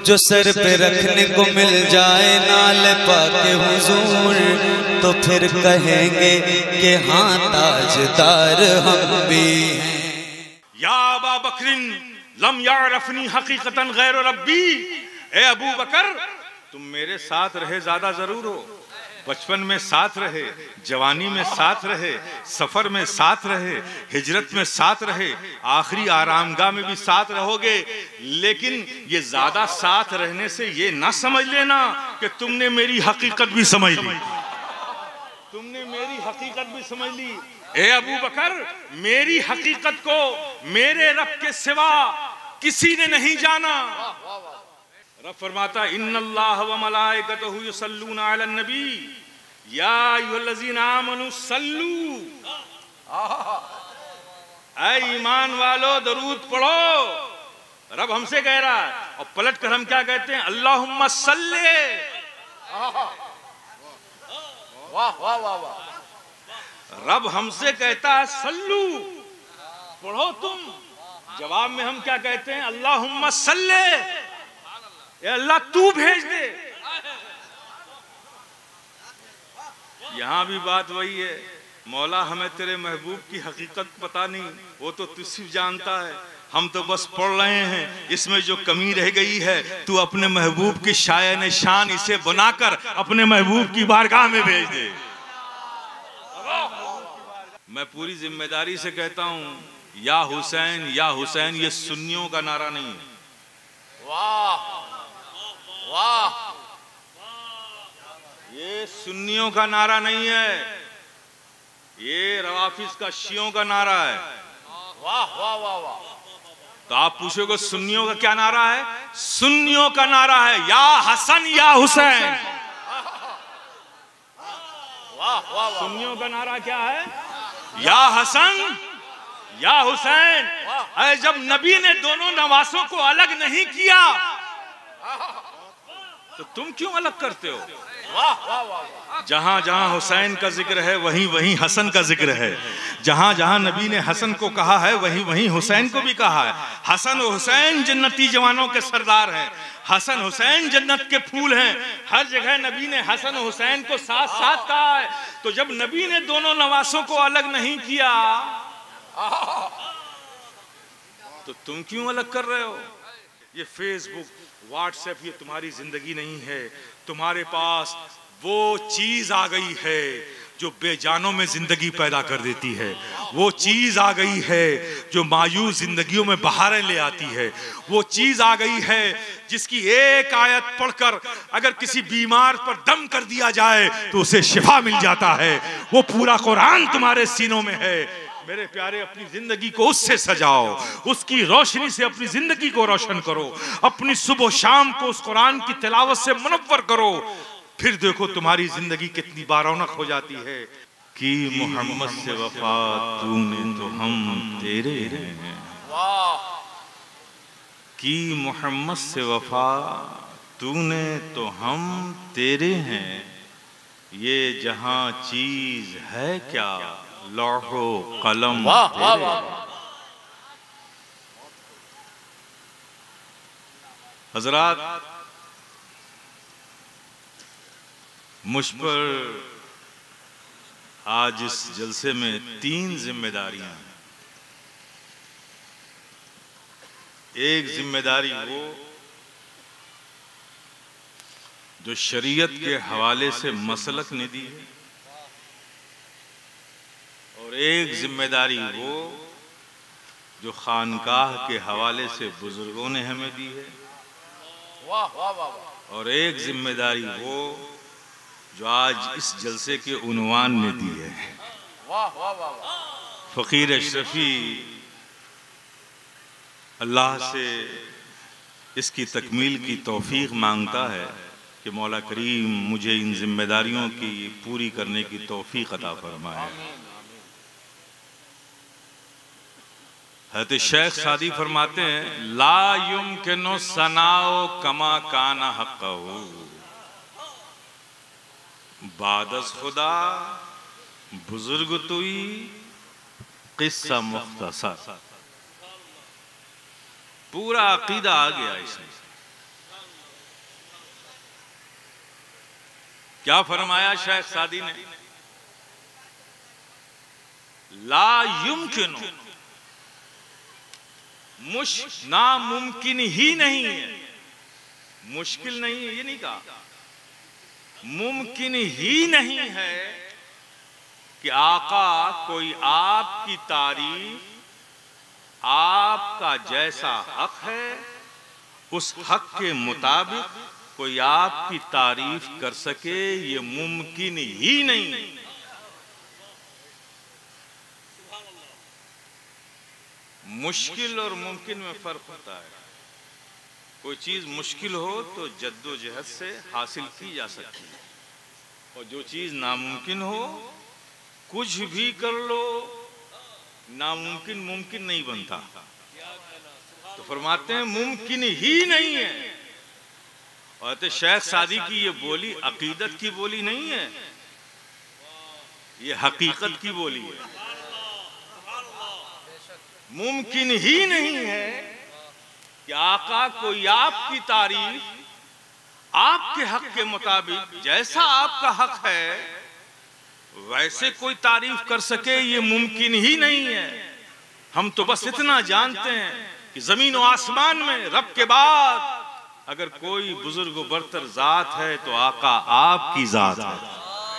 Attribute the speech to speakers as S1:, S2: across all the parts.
S1: जो सर पे रखने को मिल जाए नाल पाके हुजूर, तो फिर कहेंगे कि हाँ ताजदार हम भी हैं।
S2: या अबा बकरिन लम यारफनी हकीकतन गैर रब्बी, ए अबू बकर तुम मेरे साथ रहे ज्यादा जरूर हो, बचपन में साथ रहे, जवानी में साथ रहे, सफर में साथ रहे, हिजरत में साथ रहे, आखिरी आरामगाह में भी साथ रहोगे, लेकिन ये ज्यादा साथ रहने से ये ना समझ लेना कि तुमने मेरी हकीकत भी समझ ली, तुमने मेरी हकीकत भी समझ ली। ए अबू बकर मेरी हकीकत को मेरे रब के सिवा किसी ने नहीं जाना। रब फरमाता इन्नल्लाह व मलाइकतहु युसल्लूना अलन नबी या अय्युहल्लज़ीना आमनू सल्लू, ऐ ईमान वालो दरूद पढ़ो। रब हमसे कह रहा है और पलट कर हम क्या कहते हैं, अल्लाहुम्मा सल्ले। वाह वाह वाह वाह। रब हमसे कहता है सल्लू पढ़ो तुम, जवाब में हम क्या कहते हैं, अल्लाहुम्मा सल्ले, अल्लाह तू भेज दे। यहां भी बात वही है, मौला हमें तेरे महबूब की हकीकत पता नहीं, वो तो तू सिर्फ जानता है, हम तो बस पढ़ रहे हैं, इसमें जो कमी रह गई है तू अपने महबूब की शायन शान इसे बनाकर अपने महबूब की बारगाह में भेज दे। मैं पूरी जिम्मेदारी से कहता हूं, या हुसैन ये सुन्नियों का नारा नहीं है। वाह वाह, ये सुन्नियों का नारा नहीं है, ये रवाफिज का शियों का नारा है। वाह वाह वाह वाह। तो आप पूछोगे सुन्नियों का क्या नारा है, सुन्नियों का नारा है या हसन या हुसैन। वाह वाह। सुन्नियों का नारा क्या है, या हसन या हुसैन। अरे जब नबी ने दोनों नवासों को अलग नहीं किया तो तुम क्यों अलग करते हो। वाह वाह वाह। जहां जहां हुसैन का जिक्र है वहीं वहीं हसन का जिक्र है, जहां जहां नबी ने हसन को कहा है वहीं वहीं हुसैन को भी कहा है। हसन और हुसैन जन्नती जवानों के सरदार हैं, हसन हुसैन जन्नत के फूल हैं, हर जगह नबी ने हसन और हुसैन को साथ साथ कहा है। तो जब नबी ने दोनों नवासों को अलग नहीं किया तो तुम क्यों अलग कर रहे हो। ये फेसबुक व्हाट्सएप ये तुम्हारी जिंदगी नहीं है, तुम्हारे पास वो चीज आ गई है जो बेजानों में जिंदगी पैदा कर देती है, वो चीज आ गई है जो मायूस जिंदगियों में बहारें ले आती है, वो चीज आ गई है जिसकी एक आयत पढ़कर अगर किसी बीमार पर दम कर दिया जाए तो उसे शिफा मिल जाता है। वो पूरा कुरान तुम्हारे सीनों में है। मेरे प्यारे अपनी जिंदगी को उससे सजाओ, उसकी रोशनी से अपनी जिंदगी को रोशन करो, अपनी सुबह शाम को उस कुरान की तिलावत से मुनव्वर करो, फिर देखो तुम्हारी जिंदगी कितनी बारौनक हो जाती है। कि मोहम्मद से वफा तूने तो हम तेरे हैं, कि मोहम्मद से वफा तूने तो हम तेरे हैं, ये जहां चीज है क्या लौहो कलम। वाह वाह वाह। हजरात मुझ पर आज इस जलसे में 3 जिम्मेदारियां हैं। एक जिम्मेदारी वो जो शरीयत के हवाले से मसलक ने दी है, और एक जिम्मेदारी वो जो खानकाह के हवाले से बुजुर्गों ने हमें दी है, और एक जिम्मेदारी वो जो आज इस जलसे के उन्वान ने दी है। फकीर अशरफी अल्लाह से इसकी तकमील की तौफीक मांगता है कि मौला करीम मुझे इन जिम्मेदारियों की पूरी करने की तौफीक अता फरमाए। हज़रत शेख सादी फरमाते हैं, ला युमकिनु सनाओ कमा काना हक़्क़हु, बादस खुदा बुजुर्ग तुई किस्सा मुख्तसर। पूरा अकीदा आ गया इसमें। क्या फरमाया शेख सादी ने? ला युमकिन, नामुमकिन ही नहीं है, मुश्किल नहीं है, ये नहीं कहा, मुमकिन ही नहीं है कि आका कोई आपकी तारीफ, आपका जैसा हक है उस हक के मुताबिक कोई आपकी तारीफ कर सके, ये मुमकिन ही नहीं। मुश्किल और मुमकिन में फर्क होता है। कोई चीज मुश्किल हो तो जद्दोजहद से हासिल की जा सकती है, और जो चीज नामुमकिन हो, कुछ भी कर लो, नामुमकिन मुमकिन नहीं बनता। तो फरमाते हैं मुमकिन ही नहीं है। और तो शेख सादी की ये बोली अकीदत की बोली नहीं है, ये हकीकत की बोली है। मुमकिन ही नहीं है कि आका कोई आपकी तारीफ आपके हक के मुताबिक, जैसा आपका हक है वैसे कोई तारीफ कर सके, ये मुमकिन ही नहीं है। हम तो बस इतना जानते हैं कि जमीन और आसमान में रब के बाद अगर कोई बुजुर्ग व बरतर जात है तो आका आपकी जात है।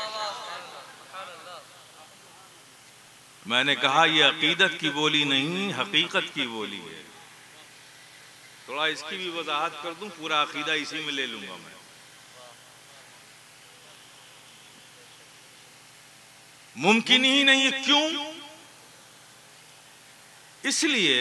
S2: मैंने कहा ये अकीदत की बोली नहीं, हकीकत की बोली है। थोड़ा इसकी भी वजाहत कर दूं, पूरा अकीदा इसी में ले लूंगा मैं। मुमकिन ही नहीं है, क्यों? इसलिए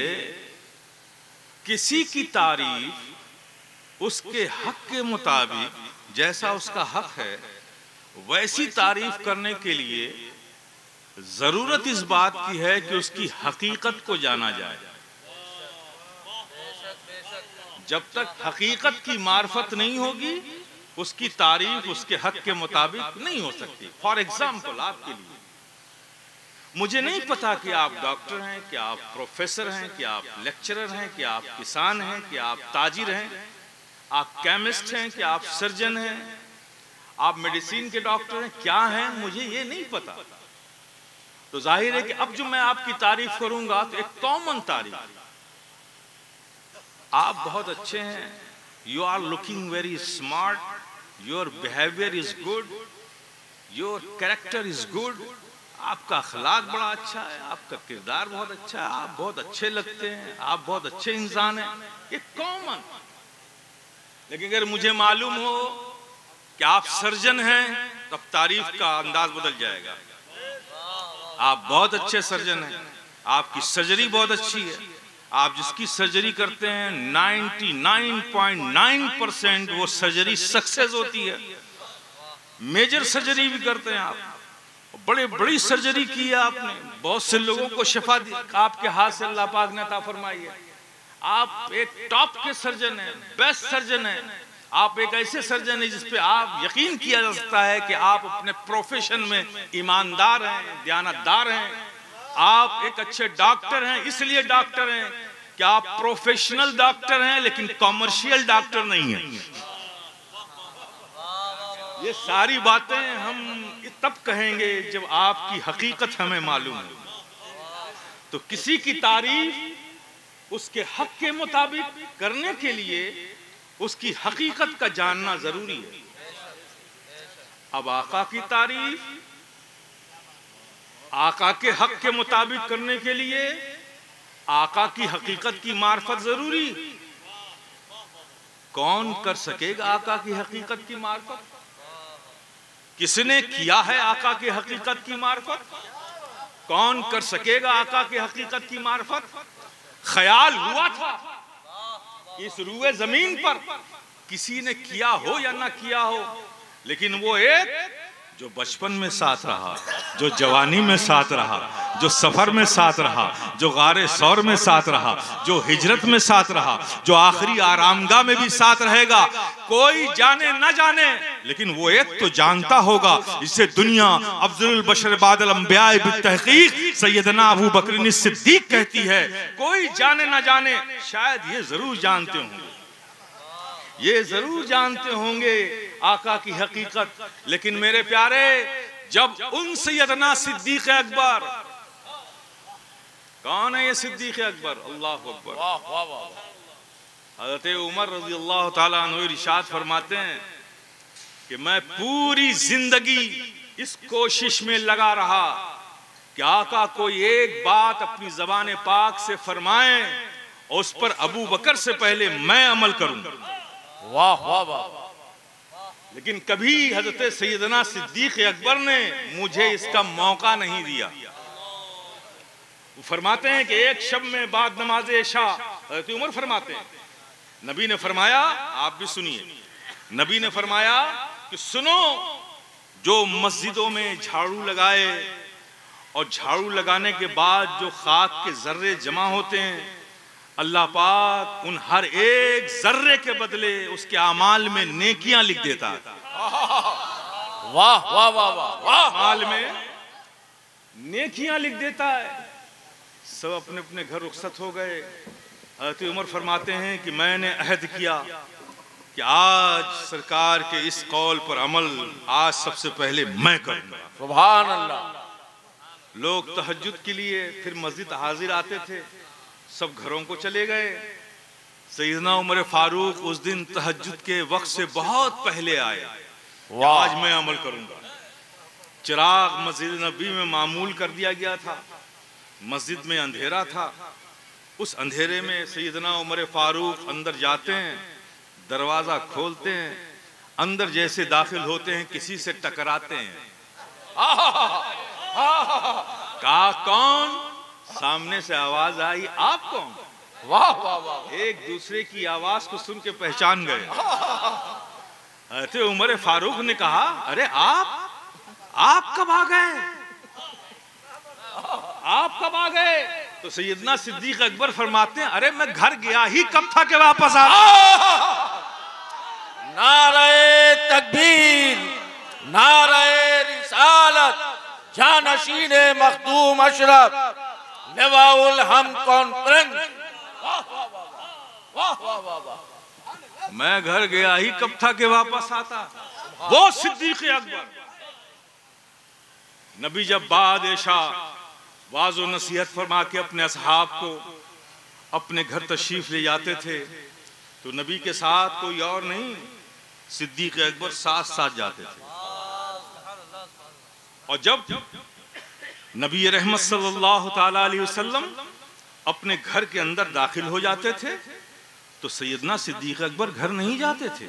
S2: किसी की तारीफ उसके हक के मुताबिक, जैसा उसका हक है वैसी तारीफ करने के लिए जरूरत इस बात की है कि उसकी हकीकत को जाना जाए। जब तक हकीकत की मार्फत नहीं होगी उसकी तारीफ उसके हक के मुताबिक नहीं हो सकती। फॉर एग्जाम्पल, आपके लिए मुझे नहीं पता कि आप डॉक्टर हैं, कि आप प्रोफेसर हैं, कि आप लेक्चरर हैं, कि आप किसान हैं, कि आप ताजिर हैं, आप केमिस्ट हैं, कि आप सर्जन हैं, आप मेडिसिन के डॉक्टर हैं, क्या हैं, मुझे ये नहीं पता। तो जाहिर है कि अब जो मैं आपकी तारीफ करूंगा तो एक कॉमन तारीफ, आप बहुत अच्छे हैं, you are looking very smart, your behaviour is good, your character is good, आपका अखलाक बड़ा अच्छा है, आपका किरदार बहुत अच्छा है, आप बहुत अच्छे लगते हैं, आप बहुत अच्छे इंसान हैं, ये कॉमन। लेकिन अगर मुझे मालूम हो कि आप सर्जन हैं तब तारीफ का अंदाज बदल जाएगा। आप बहुत अच्छे सर्जन हैं, आपकी सर्जरी बहुत अच्छी है, आप जिसकी सर्जरी करते हैं 99.9% वो सर्जरी सक्सेस होती है। मेजर सर्जरी भी करते हैं आप, बड़े बड़ी सर्जरी की है आपने, बहुत से लोगों को शिफा दी आपके हाथ से अल्लाह पाक ने अता फरमाई है। आप एक टॉप के सर्जन हैं, बेस्ट सर्जन हैं, आप एक ऐसे सर्जन हैं जिसपे आप यकीन किया जा सकता है कि आप अपने प्रोफेशन में ईमानदार हैं, दयानतदार हैं। आप एक अच्छे डॉक्टर हैं, इसलिए डॉक्टर हैं कि आप प्रोफेशनल डॉक्टर हैं लेकिन कॉमर्शियल डॉक्टर नहीं हैं। ये सारी बातें हम तब कहेंगे जब आपकी हकीकत हमें मालूम है। तो किसी की तारीफ उसके हक के मुताबिक करने के लिए उसकी हकीकत का जानना जरूरी है। अब आका की तारीफ आका के हक के मुताबिक करने के लिए आका की हकीकत की मार्फत जरूरी। कौन कर सकेगा आका की हकीकत की मार्फत? किसने किया है आका की हकीकत की मार्फत? कौन कर सकेगा आका की हकीकत की मार्फत? ख्याल हुआ था इस रूए जमीन पर किसी ने किया हो या ना किया हो, लेकिन वो एक जो बचपन में साथ रहा, जो जवानी में साथ रहा, जो सफर में साथ रहा, जो गारे सौर में साथ रहा, जो हिजरत में साथ रहा, जो आखिरी आरामगाह में भी साथ रहेगा। कोई जाने ना जाने लेकिन वो एक तो जानता होगा, जिसे दुनिया अफजलुल बशर बादल अंबिया बित्तहकीक सैयदना अबू बकर सिद्दीक कहती है। कोई जाने ना जाने शायद ये जरूर जानते होंगे, ये जरूर जानते होंगे आका की हकीकत। लेकिन मेरे प्यारे, जब उन सैयदना सिद्दीक अकबर, कौन है ये सिद्दीक अकबर? अल्लाह अकबर। हज़रत उमर रज़ी अल्लाह ताला अन्हु इरशाद फरमाते हैं कि मैं पूरी जिंदगी इस कोशिश में लगा रहा कि आका कोई एक बात अपनी ज़बान पाक से फरमाएं और उस पर अबू बकर से पहले मैं अमल करूं।
S3: वाह वाह वाह।
S2: लेकिन कभी हजरत सैयदना सिद्दीक अकबर ने मुझे इसका मौका नहीं दिया। वो फरमाते हैं कि एक शब में बाद नमाज इशा हजरत उमर फरमाते हैं, नबी ने फरमाया, आप भी सुनिए, नबी ने फरमाया कि सुनो, जो मस्जिदों में झाड़ू लगाए और झाड़ू लगाने के बाद जो खाक के जर्रे जमा होते हैं, अल्लाह पाक उन हर एक जर्रे के बदले उसके अमाल में नेकियां लिख देता है।
S3: वाह वाह वाह वाह।
S2: अमाल में नेकियां लिख देता है। सब अपने अपने घर रुखसत हो गए। हज़रत उमर फरमाते हैं कि मैंने अहद किया कि आज सरकार के इस कौल पर अमल आज सबसे पहले मैं करूंगा।
S3: सुभान अल्लाह।
S2: लोग तहज्जुद के लिए फिर मस्जिद हाजिर आते थे, सब घरों को चले गए। सैयदना उमर फारूक उस दिन तहज्जुद के वक्त से बहुत पहले आए। आज मैं अमल करूंगा। चिराग मस्जिद नबी में मामूल कर दिया गया था। मस्जिद में अंधेरा था। उस अंधेरे में सैयदना उमर फारूक अंदर जाते हैं, दरवाजा खोलते हैं, अंदर जैसे दाखिल होते हैं किसी से टकराते हैं। कहा कौन? सामने से आवाज आई, आप कौन?
S3: वाह वाह वाह।
S2: एक दूसरे की आवाज को सुन के पहचान गए। हज़रत उमर फारूक ने कहा, अरे आप कब आ गए? आप कब आ गए? तो सैयदना सिद्दीक अकबर फरमाते हैं, अरे मैं घर गया ही कब था कि वापस आ।
S3: नारे तकबीर, नारे रिसालत, जानशीने मखदूम अशरफ, लिवाउल हम कॉन्फ्रेंस। वाह वाह वाह वाह।
S2: मैं घर गया ही कब था कि वापस आता। वो सिद्दीक अकबर। नबी जब बाद इशा वाज़ो नसीहत फरमा के अपने असहाब को अपने घर तशरीफ ले जाते थे तो नबी के साथ कोई और नहीं, सिद्दीक अकबर साथ साथ जाते थे। और जब नबी रहमत सल्लल्लाहु ताला अलैहि वसल्लम अपने घर के अंदर दाखिल हो जाते थे तो सैयदना सिद्दीक अकबर घर नहीं जाते थे।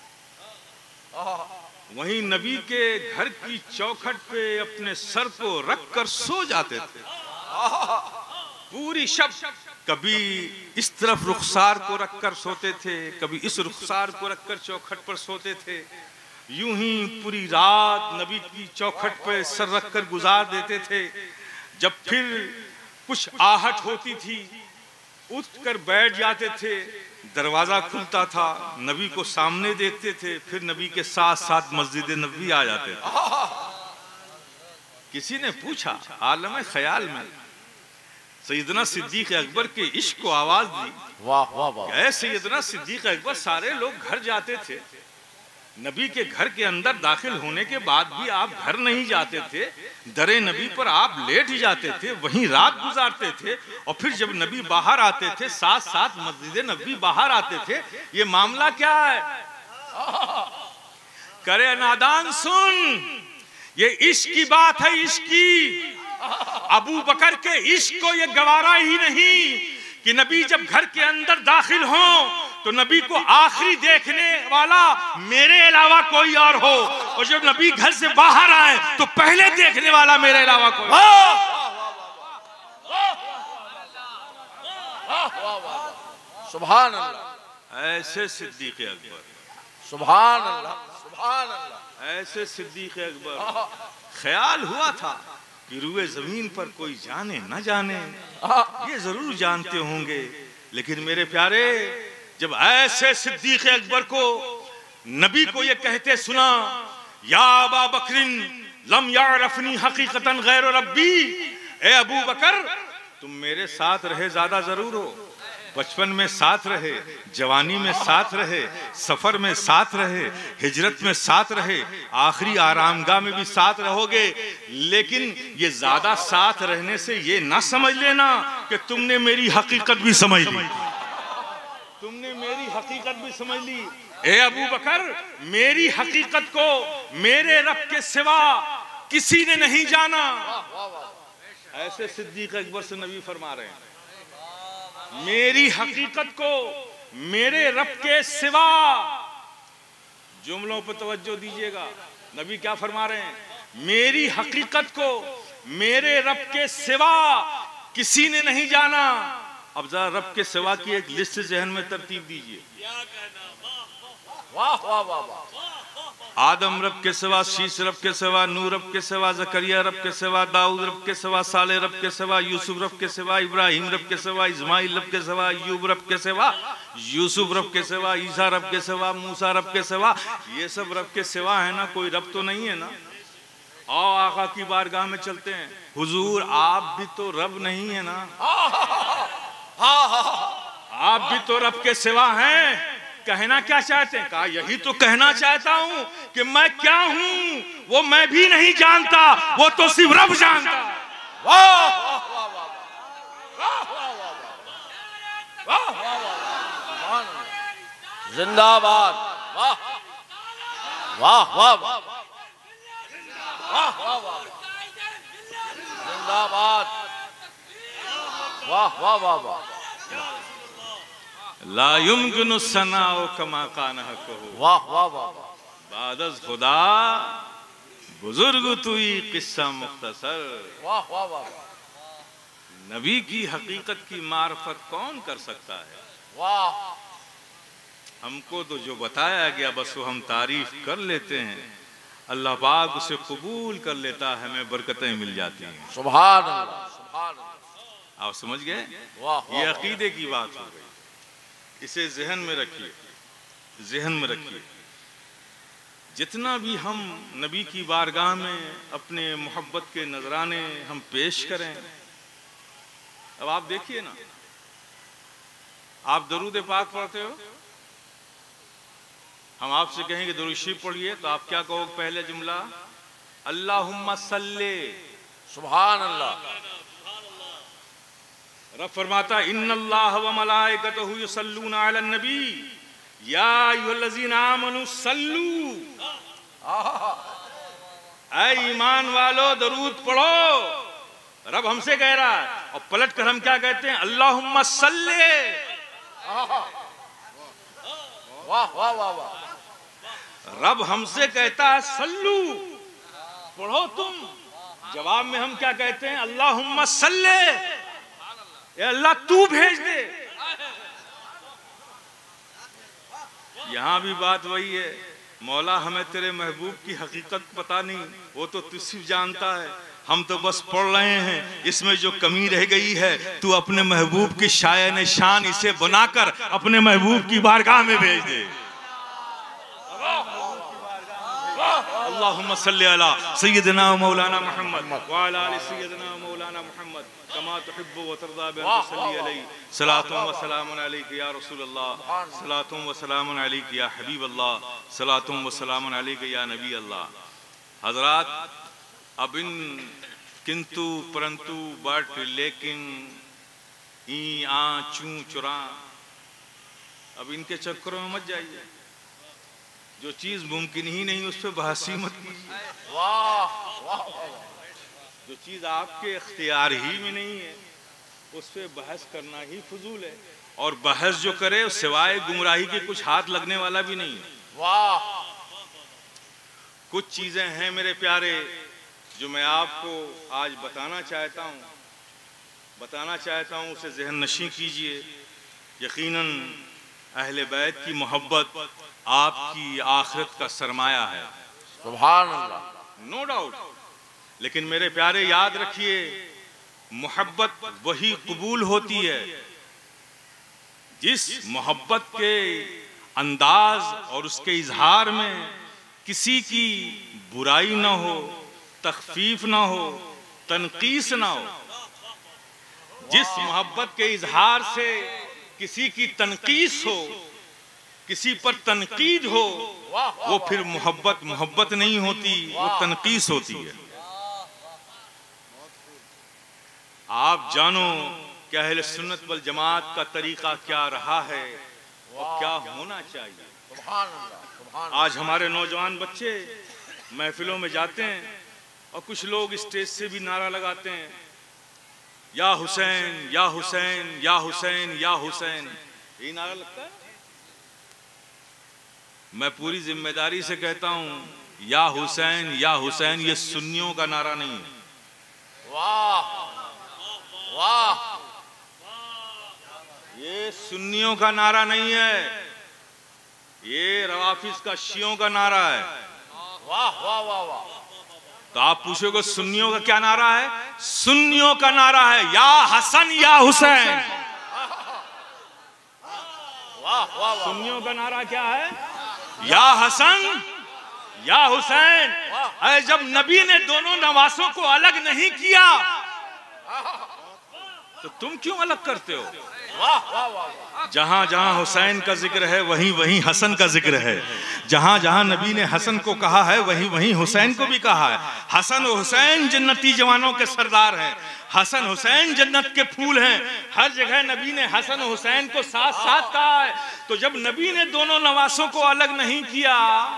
S2: वहीं नबी के घर की चौखट पे अपने सर को रखकर सो जाते थे। पूरी शब कभी इस तरफ रुखसार को रखकर सोते थे, कभी इस रुखसार को रखकर चौखट पर सोते थे। यूं ही पूरी रात नबी की चौखट पर सर रखकर गुजार देते थे। जब फिर कुछ आहट होती थी उठकर बैठ जाते थे, दरवाजा खुलता था, नबी को सामने देखते थे, फिर नबी के साथ साथ मस्जिद नबी आ जाते थे। किसी ने पूछा आलम ख्याल में सैयदना सिद्दीक अकबर के इश्क को आवाज दी।
S3: वाह वाह वाह।
S2: ऐ सैयदना सिद्दीक अकबर, सारे लोग घर जाते थे, नबी के घर के अंदर दाखिल होने के बाद भी आप घर नहीं जाते थे, दरे नबी पर आप लेट ही जाते थे, वहीं रात गुजारते थे और फिर जब नबी बाहर आते थे साथ साथ मस्जिद नबी बाहर आते थे। ये मामला क्या है? करे नादान सुन, ये इश्क की बात है, इश्क की। अबू बकर के इश्क को ये गवारा ही नहीं कि नबी जब घर के अंदर दाखिल हो तो नबी को आखिरी देखने वाला मेरे अलावा कोई और हो, और जब नबी घर से बाहर आए तो पहले देखने वाला मेरे अलावा कोई।
S3: सुभान अल्लाह।
S2: ऐसे सिद्दीक अकबर,
S3: सुभान अल्लाह, सुभान अल्लाह।
S2: ऐसे सिद्दीक अकबर। ख्याल हुआ था कि रुए जमीन पर कोई जाने न जाने, ये जरूर जानते होंगे, लेकिन मेरे प्यारे जब ऐसे सिद्दीक अकबर को नबी को ये कहते सुना, या अबा बकरिन लम यारफनी हकीकतन गैर रब्बी, ए अबू बकर तुम मेरे साथ रहे ज्यादा जरूर हो, बचपन में साथ रहे, जवानी में साथ रहे, सफर में साथ रहे, हिजरत में साथ रहे, आखिरी आरामगाह में भी साथ रहोगे। लेकिन ये ज्यादा साथ रहने से ये ना समझ लेना कि तुमने मेरी हकीकत भी समझ ली, तुमने मेरी हकीकत भी समझ ली। ए अबू बकर, मेरी हकीकत को मेरे रब के सिवा किसी ने नहीं जाना। ऐसे सिद्दीक अकबर से नबी फरमा रहे हैं, मेरी हकीकत को मेरे रब के सिवा। जुमलों पर तवज्जो दीजिएगा, नबी क्या फरमा रहे हैं? मेरी हकीकत को मेरे रब के सिवा किसी ने नहीं जाना। अब जरा रब के सिवा की एक लिस्ट जहन में तरतीब दीजिए।
S3: वाह वाह वाह वाह।
S2: आदम रब के सिवा, शीश रब के सिवा, नूह रब के सिवा, जकरिया रब के सिवा, दाऊद रब के सिवा, साले रब के सिवा, यूसुफ रब के सिवा, इब्राहिम रब के सिवा, इस्माइल रब के सिवा, अय्यूब रब के सिवा, यूसुफ रब के सिवा, ईसा रब के सिवा, मूसा रब के सिवा। ये सब रब के सिवा है ना, कोई रब तो नहीं है ना। आओ आका की बारगाह में चलते हैं। हुजूर, आप भी तो रब नहीं है ना, आप भी तो रब के सिवा हैं। कहना क्या चाहते हैं? कहा यही तो कहना चाहता हूं कि मैं क्या हूं वो मैं भी नहीं जानता, वो तो सिर्फ रब जानता।
S3: वाह वाह वाह वाह वाह, जिंदाबाद। वाह वाह वाह वाह वाह वाह, जिंदाबाद। वाह वाह वाह वाह।
S2: ला युमकिनु सनाउ कमा काना कहो।
S3: वाह वाह वाह।
S2: बादस खुदा बुजुर्ग तुई किस्सा मुख्तसर।
S3: वाह वाह वाह।
S2: नबी की हकीकत की मार्फत कौन कर सकता है?
S3: वाह।
S2: हमको तो जो बताया गया बस वो हम तारीफ कर लेते हैं, अल्लाह पाक उसे कबूल कर लेता है, हमें बरकतें मिल जाती हैं।
S3: सुभान अल्लाह, सुभान अल्लाह।
S2: आप समझ गए?
S3: वाह।
S2: ये अकीदे की बात हो गई, इसे जहन में रखिए, जहन में रखिए। जितना भी हम नबी की बारगाह में अपने मोहब्बत के नजराने हम पेश करें, अब आप देखिए ना, आप दरूद पाक पढ़ते हो, हम आपसे कहेंगे दरूद शरीफ पढ़िए, तो आप क्या कहोगे? पहले जुमला अल्लाहुम्मा सल्ले।
S3: सुभान अल्लाह।
S2: रब फरमाता इन्नल्लाह व मलाइकतहु युसल्लूना अलन नबी या अय्युहल्लज़ीना आमनू सल्लू। ऐ ईमान वालो दरूद पढ़ो। रब हमसे कह रहा है, और पलट कर हम क्या कहते हैं? अल्लाहुम्मा सल्ले।
S3: वाह वाह वाह वाह।
S2: रब हमसे कहता है सल्लू, पढ़ो तुम। जवाब में हम क्या कहते हैं? अल्लाहुम्मा सल्ले, अल्लाह तू भेज दे। यहां भी बात वही है, मौला हमें तेरे महबूब की हकीकत पता नहीं, वो तो तू सिर्फ जानता है, हम तो बस पढ़ रहे हैं। इसमें जो कमी रह गई है तू अपने महबूब की शायन शान इसे बनाकर अपने महबूब की बारगाह में भेज दे। अल्लाहुम्मा सल्ली अला सय्यदना मौलाना मुहम्मद व अला आलि सय्यदना मौलाना मुहम्मद कमा तुहिब्बु व तर्दा बि अन तुसल्ली अलैहि सलातुन व सलामुन अलैका या रसूल अल्लाह, सलातुन व सलामुन अलैका या हबीब अल्लाह, सलातुन व सलामुन अलैका या नबी अल्लाह। हजरात, अब इन किंतु परंतु बट लेकिन ई आ चू चुरा, अब इनके चक्करों में मत जाइए। जो चीज मुमकिन ही नहीं उस पर बहसी मत कीजिए।
S3: वाह वाह।
S2: जो चीज आपके इख्तियार ही में नहीं है उस पर बहस करना ही फजूल है, और बहस जो करे सिवाय गुमराही के कुछ हाथ लगने वाला भी नहीं है।
S3: वाह।
S2: कुछ चीजें हैं मेरे प्यारे जो मैं आपको आज बताना चाहता हूं, उसे जहन नशी कीजिए। यकीनन अहले बैत की मोहब्बत आपकी आखिरत का सरमाया है।
S3: सुभान अल्लाह,
S2: नो डाउट। लेकिन मेरे प्यारे याद रखिए, मोहब्बत वही कबूल होती है जिस मोहब्बत के अंदाज और उसके इजहार में किसी की बुराई ना हो, तखफीफ ना हो, तनकीस ना हो। जिस मोहब्बत के इजहार से किसी की तनकीस हो, किसी पर तनकीद हो, वो फिर मोहब्बत नहीं होती, वो तनकीस होती है। आप जानो कि अहले सुन्नत वल जमात का तरीका क्या रहा है और क्या होना चाहिए। आज हमारे नौजवान बच्चे महफिलों में जाते हैं और कुछ लोग स्टेज से भी नारा लगाते हैं, या हुसैन या हुसैन या हुसैन या हुसैन, यही नारा लगता है। मैं पूरी जिम्मेदारी से कहता हूं, या हुसैन ये सुन्नियों का नारा नहीं है।
S3: वाह वाह,
S2: ये सुन्नियों का नारा नहीं है, ये रवाफिज का शियों का नारा है।
S3: वाह वाह वाह वाह।
S2: तो आप पूछोगे सुन्नियों का क्या नारा है? सुन्नियों का नारा है या हसन या हुसैन।
S3: वाह वाह।
S2: सुन्नियों का नारा क्या है? या हसन या हुसैन। अरे जब नबी ने दोनों नवासों को अलग नहीं किया तो तुम क्यों अलग करते हो?
S3: वाह वाह वाह।
S2: जहां जहां हुसैन का जिक्र है वहीं वहीं हसन का जिक्र है। जहां जहां नबी ने हसन को कहा है वहीं वहीं हुसैन को भी कहा है। हसन और हुसैन जन्नती जवानों के सरदार हैं, हसन हुसैन जन्नत के फूल हैं। हर जगह नबी ने हसन और हुसैन को साथ साथ कहा है। तो जब नबी ने दोनों नवासों को अलग नहीं किया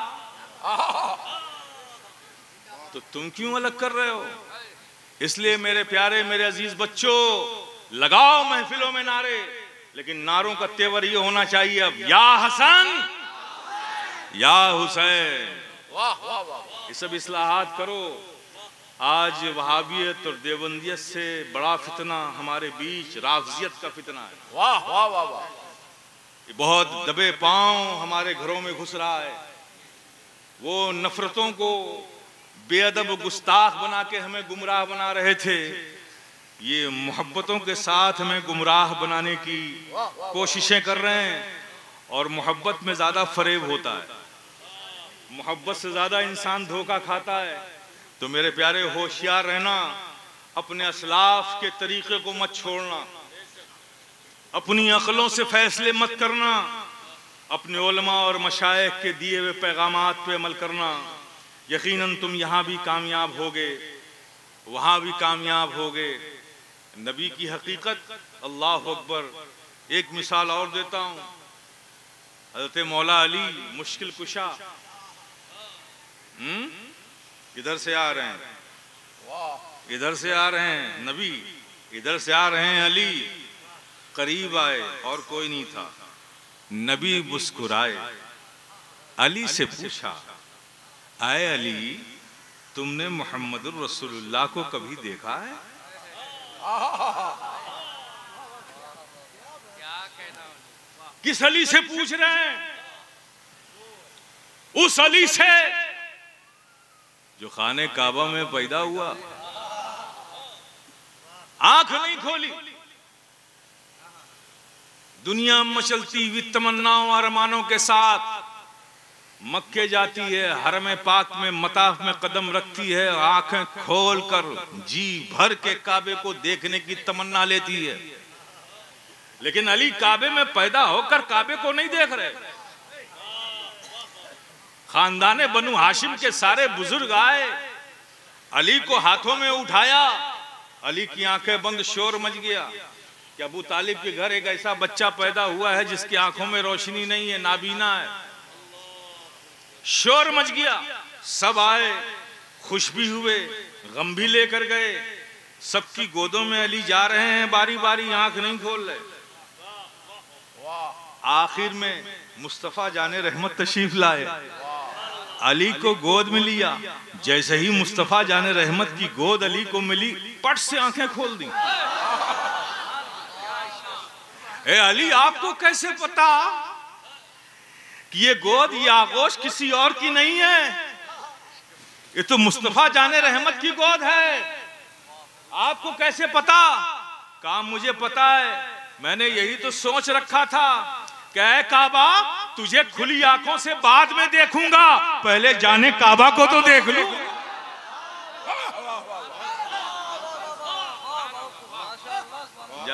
S2: तो तुम क्यों अलग कर रहे हो? इसलिए मेरे प्यारे मेरे अजीज बच्चों, लगाओ महफिलों में नारे, लेकिन नारों का तेवर ये होना चाहिए अब या हसन या हुसैन।
S3: वाह वाह वाह।
S2: ये सब इस्लाहात करो। आज वहाबियत और देवबंदियत से बड़ा फितना हमारे बीच राफजियत का फितना है।
S3: वाह वाह वाह वाह।
S2: ये बहुत दबे पांव हमारे घरों में घुस रहा है। वो नफरतों को बेअदब गुस्ताख बना के हमें गुमराह बना रहे थे, ये मोहब्बतों के साथ हमें गुमराह बनाने की कोशिशें कर रहे हैं। और मोहब्बत में ज्यादा फरेब होता है, मोहब्बत से ज्यादा इंसान धोखा खाता है। तो मेरे प्यारे होशियार रहना, अपने असलाफ के तरीके को मत छोड़ना, अपनी अक्लों से फैसले मत करना, अपने उलमा और मशाइख के दिए हुए पैगामात पे अमल करना। यकीनन तुम यहाँ भी कामयाब होगे, वहाँ भी कामयाब होगे। नबी की हकीकत, अल्लाह अकबर। एक मिसाल और देता हूँ, हज़रत मौला अली मुश्किल कुशा इधर से आ रहे हैं, इधर से आ रहे हैं नबी, इधर से आ रहे हैं अली। करीब आए और कोई नहीं था, नबी मुस्कुराए, अली से पूछा, आए अली तुमने मोहम्मदुर रसूलुल्लाह को कभी देखा है? किस अली से पूछ रहे हैं? उस अली से जो खाने काबा में पैदा हुआ, आंख नहीं खोली, दुनिया मचलती हुई तमन्नाओं और अरमानों के साथ मक्के जाती है, हरम पाक में मताफ में कदम रखती है, आंखें खोलकर जी भर के काबे को देखने की तमन्ना लेती है। लेकिन अली काबे में पैदा होकर काबे को नहीं देख रहे। खानदाने बनु हाशिम के सारे बुजुर्ग आए, अली को हाथों में उठाया, अली की आंखें बंद, शोर मच गया कि अबू तालिब के घर एक ऐसा बच्चा पैदा हुआ है जिसकी आंखों में रोशनी नहीं है, नाबीना है। शोर मच गया, सब आए, खुश भी हुए, गम भी लेकर गए। सबकी गोदों में अली जा रहे हैं, बारी बारी आंख नहीं खोल रहे। आखिर में मुस्तफा जाने रहमत तशरीफ लाए, अली को गोद में लिया। जैसे ही मुस्तफा जाने रहमत की गोद अली को मिली, पट से आंखें खोल दी। ए अली, आपको कैसे पता कि ये गोद, ये आगोश किसी और की नहीं है? ये तो मुस्तफा जाने रहमत की गोद है। आपको कैसे पता? कहा मुझे पता है, मैंने यही तो सोच रखा था कि ऐ काबा, तुझे खुली आंखों से बाद में देखूंगा, पहले जाने काबा को तो देख लूं।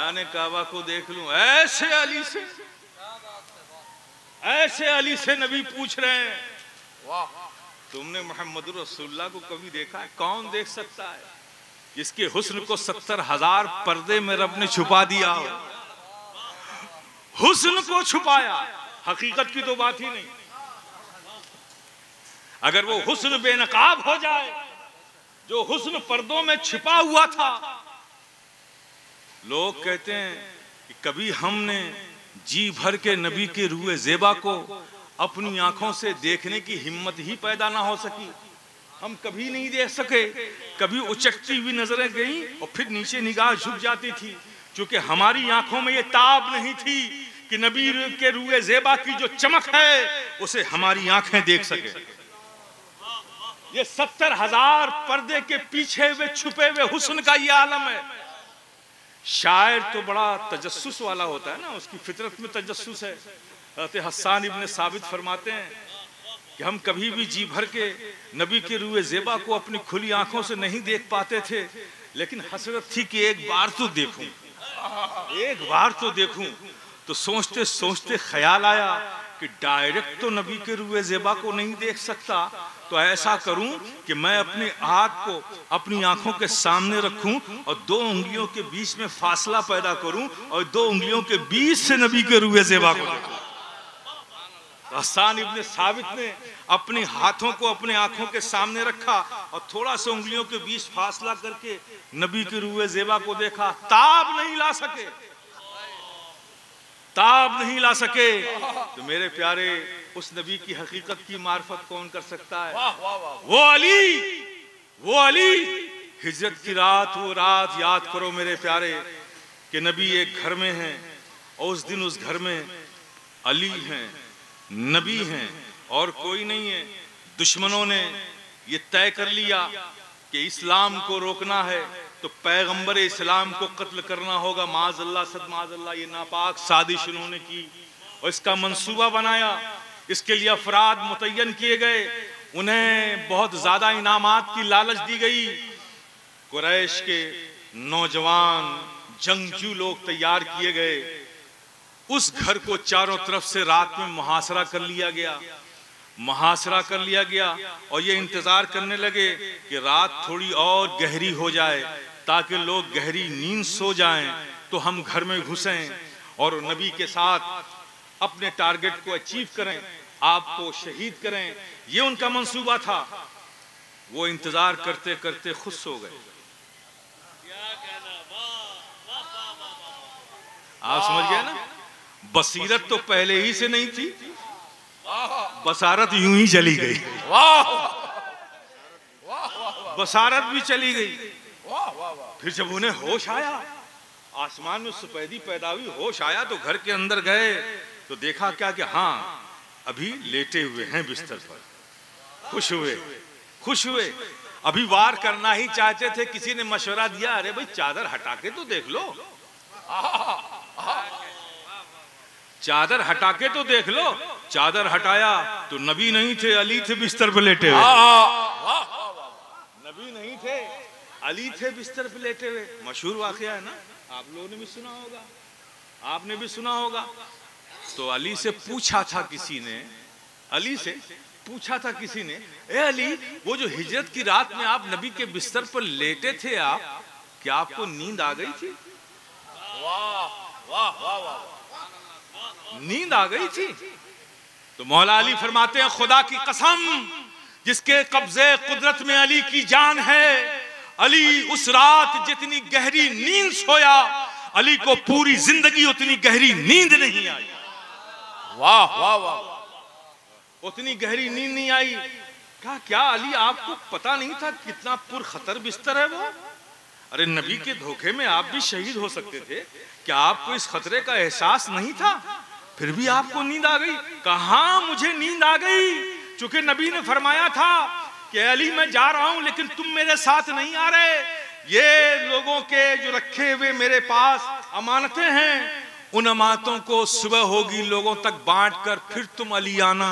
S2: खाने काबा को देख लूं, ऐसे अली से नबी पूछ रहे हैं,
S3: वाह
S2: तुमने मोहम्मद रसूलुल्लाह को कभी देखा है? कौन देख सकता है जिसके हुस्न को 70,000 पर्दे में रब ने छुपा दिया हो। हुस्न को छुपाया, हकीकत की तो बात ही नहीं। अगर वो हुस्न बेनकाब हो जाए, जो हुस्न पर्दों में छिपा हुआ था, लोग कहते हैं कि कभी हमने जी भर के नबी के रूए ज़ेबा को अपनी आंखों से देखने की हिम्मत ही पैदा ना हो सकी। हम कभी नहीं देख सके, कभी उचकती हुई नजरें गई और फिर नीचे निगाह झुक जाती थी, क्योंकि हमारी आंखों में ये ताब नहीं थी कि नबी के रूए ज़ेबा की जो चमक है उसे हमारी आंखें देख सके। ये 70,000 पर्दे के पीछे हुए छुपे हुए हुस्न का ये आलम है। शायर तो बड़ा तजस्सुस वाला होता है ना, उसकी फितरत में तजस्सुस है। हज़रत हस्सान इब्न साबित फरमाते हैं कि हम कभी भी जी भर के नबी के रूए ज़ेबा को अपनी खुली आंखों से नहीं देख पाते थे, लेकिन हसरत थी कि एक बार तो देखूं। तो सोचते सोचते ख्याल आया कि डायरेक्ट तो नबी के रूए ज़ेबा को नहीं देख सकता, तो ऐसा करूं कि मैं अपने हाथ को अपनी आंखों के सामने रखूं और 2 उंगलियों के बीच में फासला पैदा करूं और 2 उंगलियों के बीच से नबी के रूए ज़ेबा को देखूं। हस्सान इब्न साबित ने अपने हाथों को अपने आंखों के सामने रखा और थोड़ा सा उंगलियों के बीच फासला करके नबी के रूए ज़ेबा को देखा। ताब नहीं ला सके। तो मेरे प्यारे, उस नबी की हकीकत की मार्फत कौन कर सकता है? वो अली हिजरत की रात, वो रात याद करो मेरे प्यारे कि नबी एक घर में हैं और उस दिन उस घर में अली हैं, नबी हैं और कोई नहीं है। दुश्मनों ने ये तय कर लिया कि इस्लाम को रोकना है तो पैगंबर इस्लाम को कत्ल करना होगा। माज़अल्लाह सद माज़अल्लाह, ये नापाक साजिश उन्होंने की और इसका मंसूबा बनाया। इसके लिए अफराद मुतय्यन किए गए, उन्हें बहुत ज्यादा इनामात की लालच दी गई। कुरैश के नौजवान जंगजू लोग तैयार किए गए। उस घर को चारों तरफ से रात में मुहासरा कर लिया गया और ये इंतजार करने लगे कि रात थोड़ी और गहरी हो जाए ताकि लोग गहरी नींद सो जाएं तो हम घर में घुसें और नबी के साथ अपने टारगेट को अचीव करें, आपको शहीद करें। ये उनका मंसूबा था। वो इंतजार करते करते खुद सो गए। आप समझ गए ना? बसीरत तो पहले ही से नहीं थी, बसारत यूं ही चली गई। बसारत भी चली गई। फिर जब उन्हें होश आया, आसमान में सफेदी पैदा हुई, होश आया तो घर के अंदर गए तो देखा क्या कि हाँ अभी लेटे हुए हैं बिस्तर पर। खुश हुए। अभी वार करना ही चाहते थे, किसी ने मशवरा दिया, अरे भाई चादर हटा के तो देख लो, चादर हटा के तो देख लो। चादर हटाया तो नबी नहीं थे, अली थे बिस्तर पर लेटे हुए। नबी नहीं थे, अली थे बिस्तर पर लेटे हुए। मशहूर वाकया है ना, आप लोगों ने भी सुना होगा, आपने भी सुना होगा। तो अली से पूछा था किसी ने, ए अली, वो जो हिजरत की रात में आप नबी के बिस्तर पर लेटे थे, आप क्या आपको नींद आ गई थी? नींद आ गई थी? तो मौला अली फरमाते हैं, खुदा की कसम जिसके कब्जे कुदरत में अली की जान है, अली उस रात जितनी गहरी नींद सोया, अली को पूरी जिंदगी उतनी गहरी नींद नहीं आई। उतनी गहरी नींद नहीं आई। कहा क्या अली आपको पता नहीं था कितना पुरखतर बिस्तर है वो? अरे नबी के धोखे में आप भी शहीद हो सकते थे, क्या आपको इस खतरे का एहसास नहीं था? फिर भी आपको नींद आ गई? कहां मुझे नींद आ गई, चूंकि नबी ने फरमाया था कि अली मैं जा रहा हूं लेकिन तुम मेरे साथ नहीं आ रहे, ये लोगों के जो रखे हुए मेरे पास अमानतें हैं, उन अमानतों को सुबह होगी लोगों तक बांट कर फिर तुम अली आना,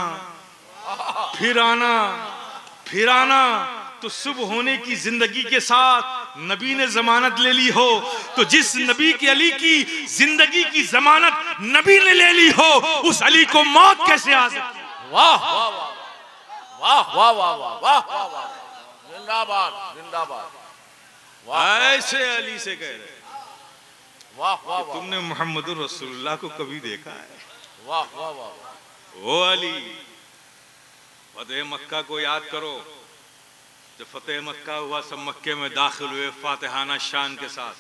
S2: फिर आना। तो सुबह होने की जिंदगी के साथ नबी ने जमानत ले ली हो, तो जिस नबी की अली की जिंदगी की जमानत नबी ने ले ली हो, उस अली को मौत कैसे आ सकती?
S3: वाह वाह वाह वाह वाह वाह वाह वाह वाह, जिंदाबाद जिंदाबाद।
S2: ऐसे अली से कह रहे
S3: वाह वाह वाह,
S2: तुमने मोहम्मद रसूलुल्लाह को कभी देखा है?
S3: वाह वाह वाह।
S2: ओ अली, फतेह मक्का को याद करो। जब फतेह मक्का हुआ, सब मक्के में दाखिल हुए फातिहाना शान के साथ।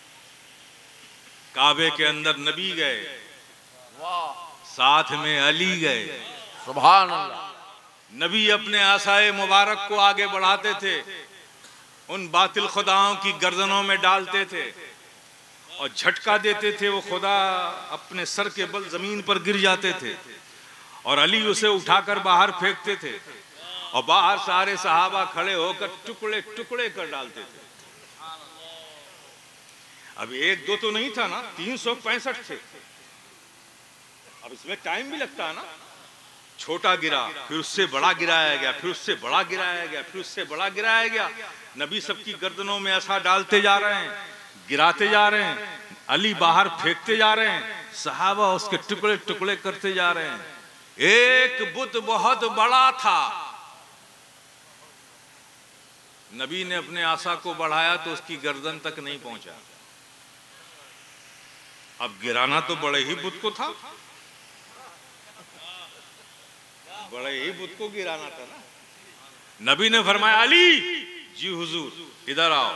S2: काबे के अंदर नबी गए, साथ में अली गए।
S3: सुभान अल्लाह।
S2: नबी अपने आसाए मुबारक को आगे बढ़ाते थे, उन बातिल खुदाओं की गर्दनों में डालते थे और झटका देते थे। वो खुदा अपने सर के बल जमीन पर गिर जाते थे और अली उसे उठाकर बाहर फेंकते थे और बाहर सारे सहाबा खड़े होकर टुकड़े टुकड़े कर डालते थे। अब एक दो तो नहीं था ना, 365 थे। अब इसमें टाइम भी लगता है ना। छोटा गिरा, फिर उससे बड़ा गिराया गया, फिर उससे बड़ा गिराया गया, फिर उससे बड़ा गिराया गया। नबी सबकी गर्दनों में ऐसा डालते जा रहे हैं, गिराते जा रहे हैं, अली बाहर फेंकते जा रहे हैं, सहाबा उसके टुकड़े टुकड़े करते जा रहे हैं। एक बुत बहुत बड़ा था, नबी ने अपने आसा को बढ़ाया तो उसकी गर्दन तक नहीं पहुंचा। अब गिराना तो बड़े ही बुत को था, बड़े ही बुत को गिराना था ना। नबी ने फरमाया, अली जी हुजूर इधर आओ,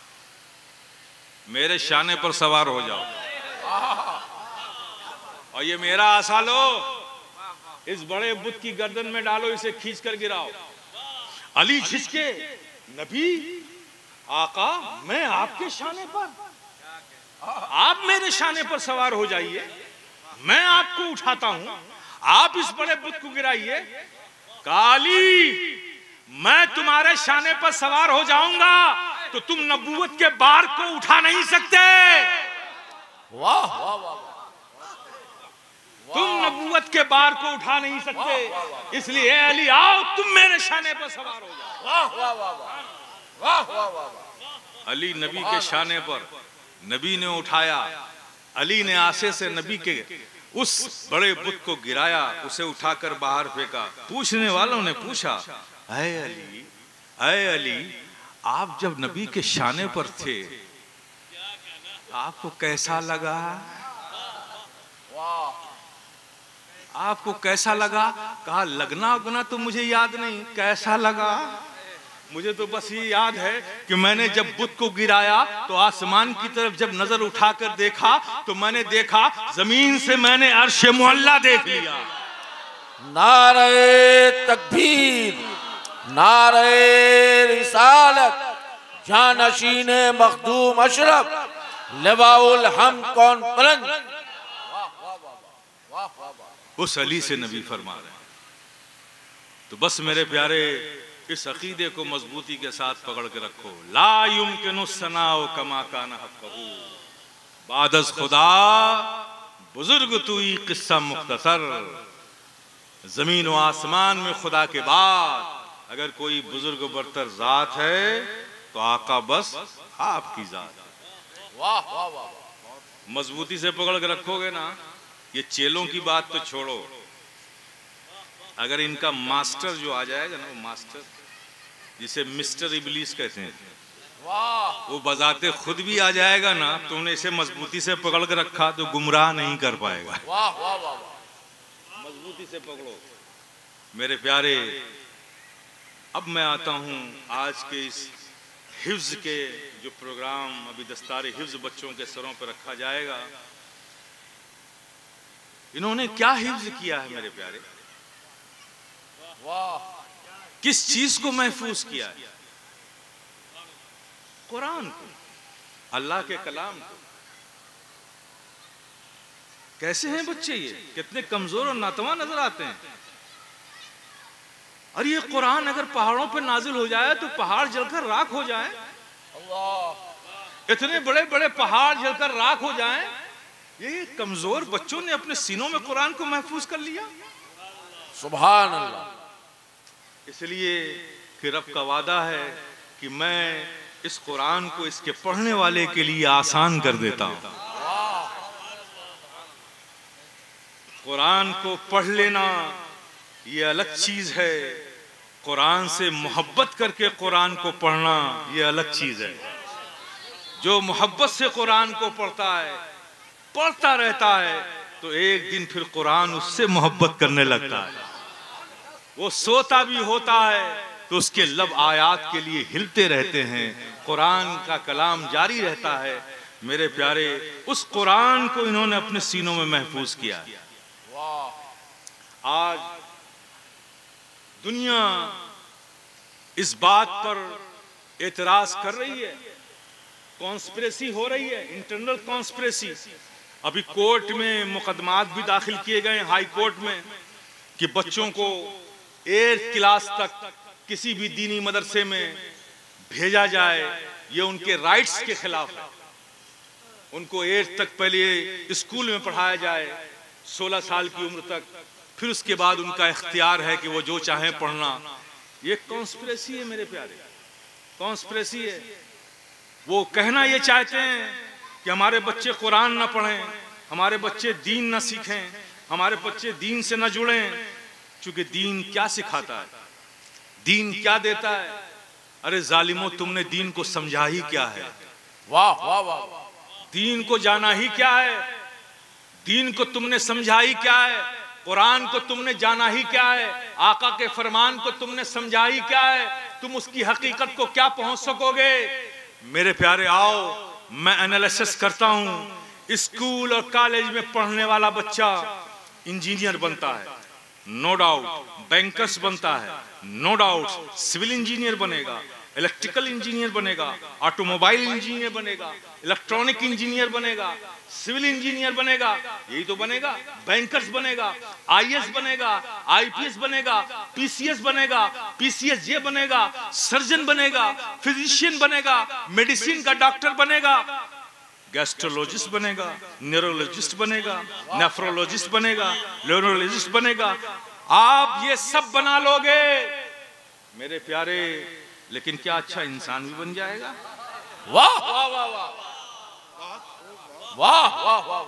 S2: मेरे शाने पर सवार हो जाओ और ये मेरा आसा लो, इस बड़े बुत की गर्दन में डालो, इसे खींच कर गिराओ। अली झिझके, नबी आका मैं आपके शाने पर, आप मेरे शाने पर सवार हो जाइए, मैं आपको उठाता हूं, आप इस बड़े बुत को गिराइए। काली मैं तुम्हारे शाने पर सवार हो जाऊंगा तो तुम नबूवत के बार को उठा नहीं सकते।
S3: वाह वाह वाह,
S2: तुम नबूवत के बार को उठा नहीं सकते, इसलिए अली आओ तुम मेरे शाने पर सवार हो जाओ।
S3: वाह वाह वाह वाह वाह वाह।
S2: अली नबी के शाने पर, नबी ने उठाया, अली ने आसे से नबी के उस बड़े बुत को गिराया, उसे उठाकर बाहर फेंका। पूछने वालों ने पूछा, ऐ अली आप जब नबी के शाने पर थे आपको कैसा लगा? आपको कैसा लगा? कहा लगना उगना तो मुझे याद नहीं, कैसा लगा? मुझे तो बस ये याद है कि मैंने जब बुत को गिराया तो आसमान की तरफ जब नजर उठाकर देखा तो मैंने देखा जमीन से मैंने अर्श मुअल्ला देख लिया।
S3: नारे तकबीर, नारे रिसालत, जानशीने मखदूम अशरफ, लिवाउल हम कॉन्फ्रेंस।
S2: उस अली से नबी फरमा रहे हैं। तो बस मेरे प्यारे, इस अकीदे को मजबूती के साथ पकड़ के रखो। ला युमकिनु सनाउ कमा काना हक़्क़हू, बादस खुदा बुजुर्ग तुई किस्सा मुख्तसर। जमीन व आसमान में खुदा के बाद अगर कोई बुजुर्ग बरतर जात है तो आका बस आपकी जात है।
S3: वाह वाह वाह।
S2: मजबूती से पकड़ के रखोगे ना, ये चेलों की बात तो छोड़ो, अगर इनका मास्टर जो आ जाएगा ना, वो मास्टर जिसे मिस्टर इबलीस कहते हैं, वो बजाते खुद भी आ जाएगा ना, तुमने इसे मजबूती से पकड़ के रखा तो गुमराह नहीं कर पाएगा।
S3: वाह वाह वाह।
S2: मजबूती से पकड़ो मेरे प्यारे। अब मैं आता हूं आज के इस हिफ्ज के जो प्रोग्राम अभी दस्तारे हिफ्ज बच्चों के सरों पर रखा जाएगा। इन्होंने क्या हिफ्ज किया है मेरे प्यारे?
S3: वाह।
S2: किस चीज को महफूज किया है? कुरान को, अल्लाह के कलाम को। कैसे हैं बच्चे ये? कितने कमजोर और नातवा नजर आते हैं। और ये कुरान अगर पहाड़ों पर नाजिल हो जाए तो पहाड़ जलकर राख हो जाए।
S3: अल्लाह।
S2: इतने बड़े बड़े पहाड़ जलकर राख हो जाएं, ये कमजोर बच्चों ने अपने सीनों में कुरान को महफूज कर लिया।
S3: सुभान अल्लाह।
S2: इसलिए कि रब का वादा है कि मैं इस कुरान को इसके पढ़ने वाले के लिए आसान कर देता हूं। कुरान को पढ़ लेना ये अलग चीज है, कुरान से मोहब्बत करके कुरान को पढ़ना ये अलग चीज है। जो मोहब्बत से कुरान को पढ़ता है, पढ़ता रहता है, तो एक दिन फिर कुरान उससे मोहब्बत करने लगता है। वो सोता भी होता है तो उसके लब आयात के लिए हिलते रहते हैं, कुरान का कलाम जारी रहता है। मेरे प्यारे, उस कुरान को इन्होंने अपने सीनों में महफूज किया है। आज दुनिया इस बात पर एतराज कर रही है, कॉन्स्पिरेसी हो रही है, इंटरनल कॉन्स्पिरेसी। अभी कोर्ट में मुकदमात भी दाखिल किए गए हाई कोर्ट में कि बच्चों को 8th क्लास तक किसी भी दीनी मदरसे में भेजा जाए, ये उनके राइट्स के खिलाफ है। उनको 8th तक पहले स्कूल में पढ़ाया जाए 16 साल की उम्र तक, फिर उसके बाद उनका इख्तियार है कि वो जो चाहे पढ़ना। ये कॉन्स्पिरेसी है मेरे प्यारे, कॉन्स्पिरेसी है। वो कहना ये चाहते हैं कि हमारे बच्चे कुरान ना पढ़ें, हमारे बच्चे दीन ना सीखें, हमारे बच्चे दीन से ना जुड़ें। क्योंकि दीन क्या सिखाता है, दीन क्या देता है? अरे जालिमों, तुमने दीन को समझा ही क्या है?
S3: वाह वाह वाह,
S2: दीन को जाना ही क्या है? दीन को तुमने समझा ही क्या है? कुरान को तुमने जाना ही क्या है? आका के फरमान को तुमने समझा ही क्या है? तुम उसकी हकीकत को क्या पहुंच सकोगे? मेरे प्यारे, आओ मैं एनालिसिस करता हूं। स्कूल और कॉलेज में पढ़ने वाला बच्चा इंजीनियर बनता है, नो डाउट, बैंकर्स बनता है, नो डाउट, सिविल इंजीनियर बनेगा, इलेक्ट्रिकल इंजीनियर बनेगा, ऑटोमोबाइल इंजीनियर बनेगा, इलेक्ट्रॉनिक इंजीनियर बनेगा, सिविल इंजीनियर बनेगा, यही तो बनेगा। बैंकर्स बनेगा, आईएएस बनेगा, आईपीएस बनेगा, पीसीएस बनेगा, पीसीएस ये बनेगा, सर्जन बनेगा, फिजिशियन बनेगा, मेडिसिन का डॉक्टर बनेगा, गैस्ट्रोलॉजिस्ट बनेगा, न्यूरोलॉजिस्ट बनेगा, नेफ्रोलॉजिस्ट बनेगा, न्यूरोलॉजिस्ट बनेगा। आप ये सब बना लोगे मेरे प्यारे, लेकिन क्या अच्छा इंसान भी बन जाएगा?
S3: वाह वाह वाह वाह वाह वाह वाह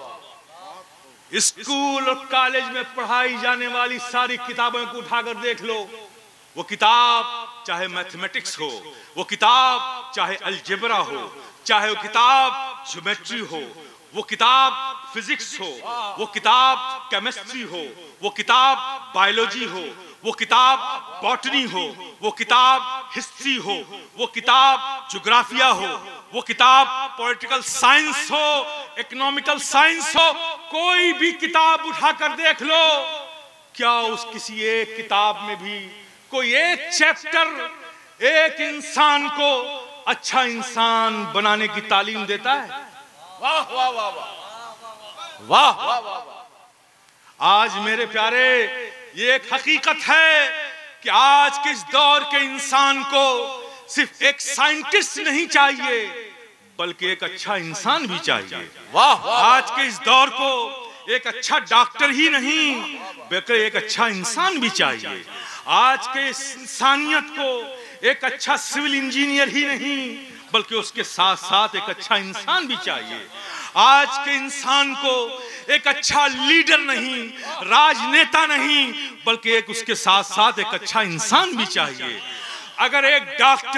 S3: वाह।
S2: स्कूल और कॉलेज में पढ़ाई जाने वाली सारी किताबों को उठाकर देख लो। वो किताब चाहे मैथमेटिक्स हो, वो किताब चाहे अलजेब्रा हो, चाहे वो किताब ज्योमेट्री हो, वो किताब फिजिक्स हो, वो किताब केमिस्ट्री हो, वो किताब बायोलॉजी हो, वो किताब बॉटनी हो, वो किताब हिस्ट्री हो, वो किताब ज्योग्राफिया हो, वो किताब पॉलिटिकल साइंस हो, इकोनॉमिकल साइंस हो, कोई भी किताब उठाकर देख लो, क्या उस किसी एक किताब में भी कोई एक चैप्टर एक इंसान को अच्छा इंसान बनाने की तालीम देता है?
S3: वाह वाह वाह वाह वाह वाह वाह।
S2: आज मेरे प्यारे, ये एक हकीकत है कि आज के इस दौर के इंसान को सिर्फ एक साइंटिस्ट नहीं चाहिए, बल्कि एक अच्छा इंसान भी चाहिए।
S3: वाह वाह।
S2: आज के इस दौर को एक अच्छा डॉक्टर ही नहीं, बल्कि एक अच्छा इंसान भी चाहिए। आज के इस इंसानियत को एक अच्छा सिविल इंजीनियर ही नहीं, बल्कि उसके साथ साथ एक अच्छा इंसान भी चाहिए। आज के इंसान को एक अच्छा लीडर नहीं, राजनेता नहीं, बल्कि एक उसके साथ साथ एक अच्छा इंसान भी चाहिए। अगर एक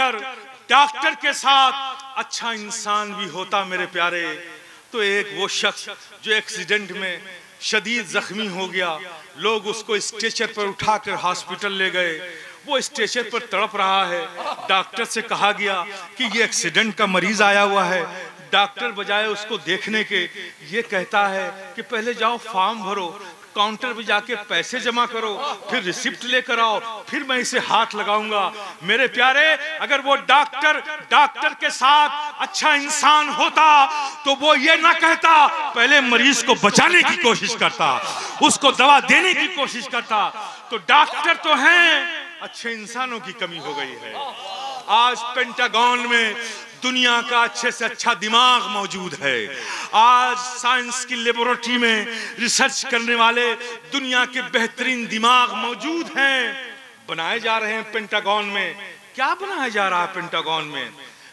S2: डॉक्टर के साथ अच्छा इंसान भी होता मेरे प्यारे, तो एक वो शख्स जो एक्सीडेंट में शदीद जख्मी हो गया, लोग उसको स्ट्रेचर पर उठाकर हॉस्पिटल ले गए, वो स्ट्रेचर पर तड़प रहा है, डॉक्टर से कहा गया कि ये एक्सीडेंट का मरीज आया हुआ है। डॉक्टर बजाय उसको देखने के ये कहता है कि पहले जाओ फॉर्म भरो, काउंटर पे जाके पैसे जमा करो, फिर रिसिप्ट लेकर आओ, फिर मैं इसे हाथ लगाऊंगा। मेरे प्यारे, अगर वो डॉक्टर के साथ अच्छा इंसान होता तो वो ये ना कहता, पहले मरीज को बचाने की कोशिश करता, उसको दवा देने की कोशिश करता। तो डॉक्टर तो हैं, अच्छे इंसानों की कमी हो गई है। आज पेंटागन में दुनिया का अच्छे से अच्छा दिमाग मौजूद है। आज साइंस की लेबोरेटरी में रिसर्च करने वाले दुनिया के बेहतरीन दिमाग मौजूद हैं, बनाए जा रहे हैं पेंटागन में। क्या बनाया जा रहा है पेंटागन में?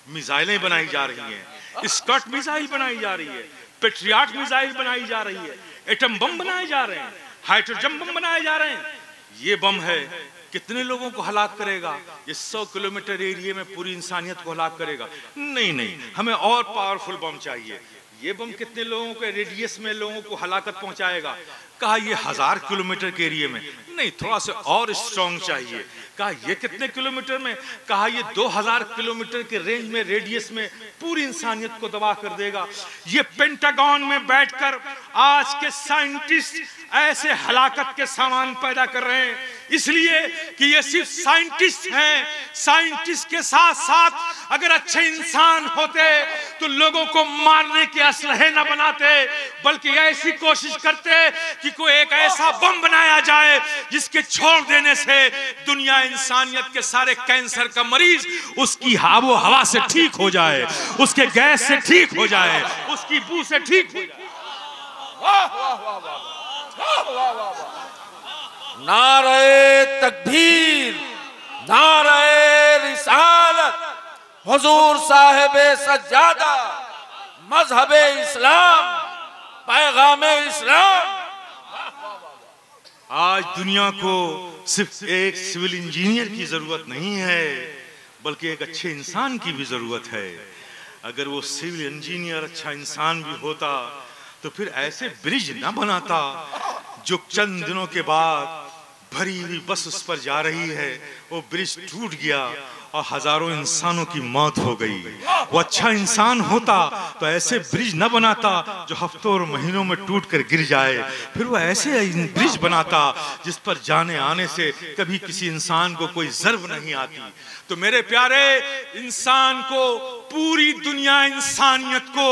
S2: मिसाइलें बनाई जा रही हैं, स्कॉट मिसाइल बनाई जा रही है, पेट्रियाट मिसाइल बनाई जा रही है, एटम बम बनाए जा रहे हैं, हाइड्रोजन बम बनाए जा रहे हैं। ये बम है, कितने लोगों को हलाक करेगा? ये 100 किलोमीटर एरिया में पूरी इंसानियत को हलाक करेगा? नहीं नहीं, हमें और पावरफुल बम चाहिए। ये बम कितने लोगों के रेडियस में लोगों को हलाकत पहुंचाएगा? कहा ये 1000 किलोमीटर के एरिया में। नहीं, थोड़ा सा और स्ट्रॉन्ग चाहिए। कहा ये कितने किलोमीटर में? कहा ये 2000 किलोमीटर के रेंज में, रेडियस में पूरी इंसानियत को तबाह कर देगा। ये पेंटागन में बैठकर आज के साइंटिस्ट ऐसे हलाकत के सामान पैदा कर रहे हैं, इसलिए कि ये सिर्फ साइंटिस्ट हैं। साइंटिस्ट के साथ साथ अगर अच्छे इंसान होते तो लोगों को मारने के असलहे न बनाते, बल्कि ऐसी कोशिश करते कि कोई एक ऐसा बम बनाया जाए जिसके छोड़ देने से दुनिया, इंसानियत के सारे कैंसर का मरीज उसकी आबो हवा से ठीक हो जाए, उसके गैस से ठीक हो जाए, उसकी बू से ठीक हो जाए।
S3: वाह वाह वाह वाह वाह वाह वाह। नारे तकबीर, नारे रिसालत, हुजूर साहिबे सज्जादा, मजहबे इस्लाम, पैगामे इस्लाम।
S2: आज दुनिया को सिर्फ एक सिविल इंजीनियर की जरूरत नहीं है, बल्कि एक अच्छे इंसान की भी जरूरत है। अगर वो सिविल इंजीनियर अच्छा इंसान भी होता तो फिर ऐसे ब्रिज ना बनाता जो चंद दिनों के बाद भरी हुई बस उस पर जा रही है, वो ब्रिज टूट गया और हजारों इंसानों की मौत हो गई। वो अच्छा इंसान होता तो ऐसे ब्रिज न बनाता जो हफ्तों और महीनों में टूट कर गिर जाए। फिर वो ऐसे ब्रिज बनाता जिस पर जाने आने से कभी किसी इंसान को कोई ज़र्ब नहीं आती। तो मेरे प्यारे, इंसान को, पूरी दुनिया इंसानियत को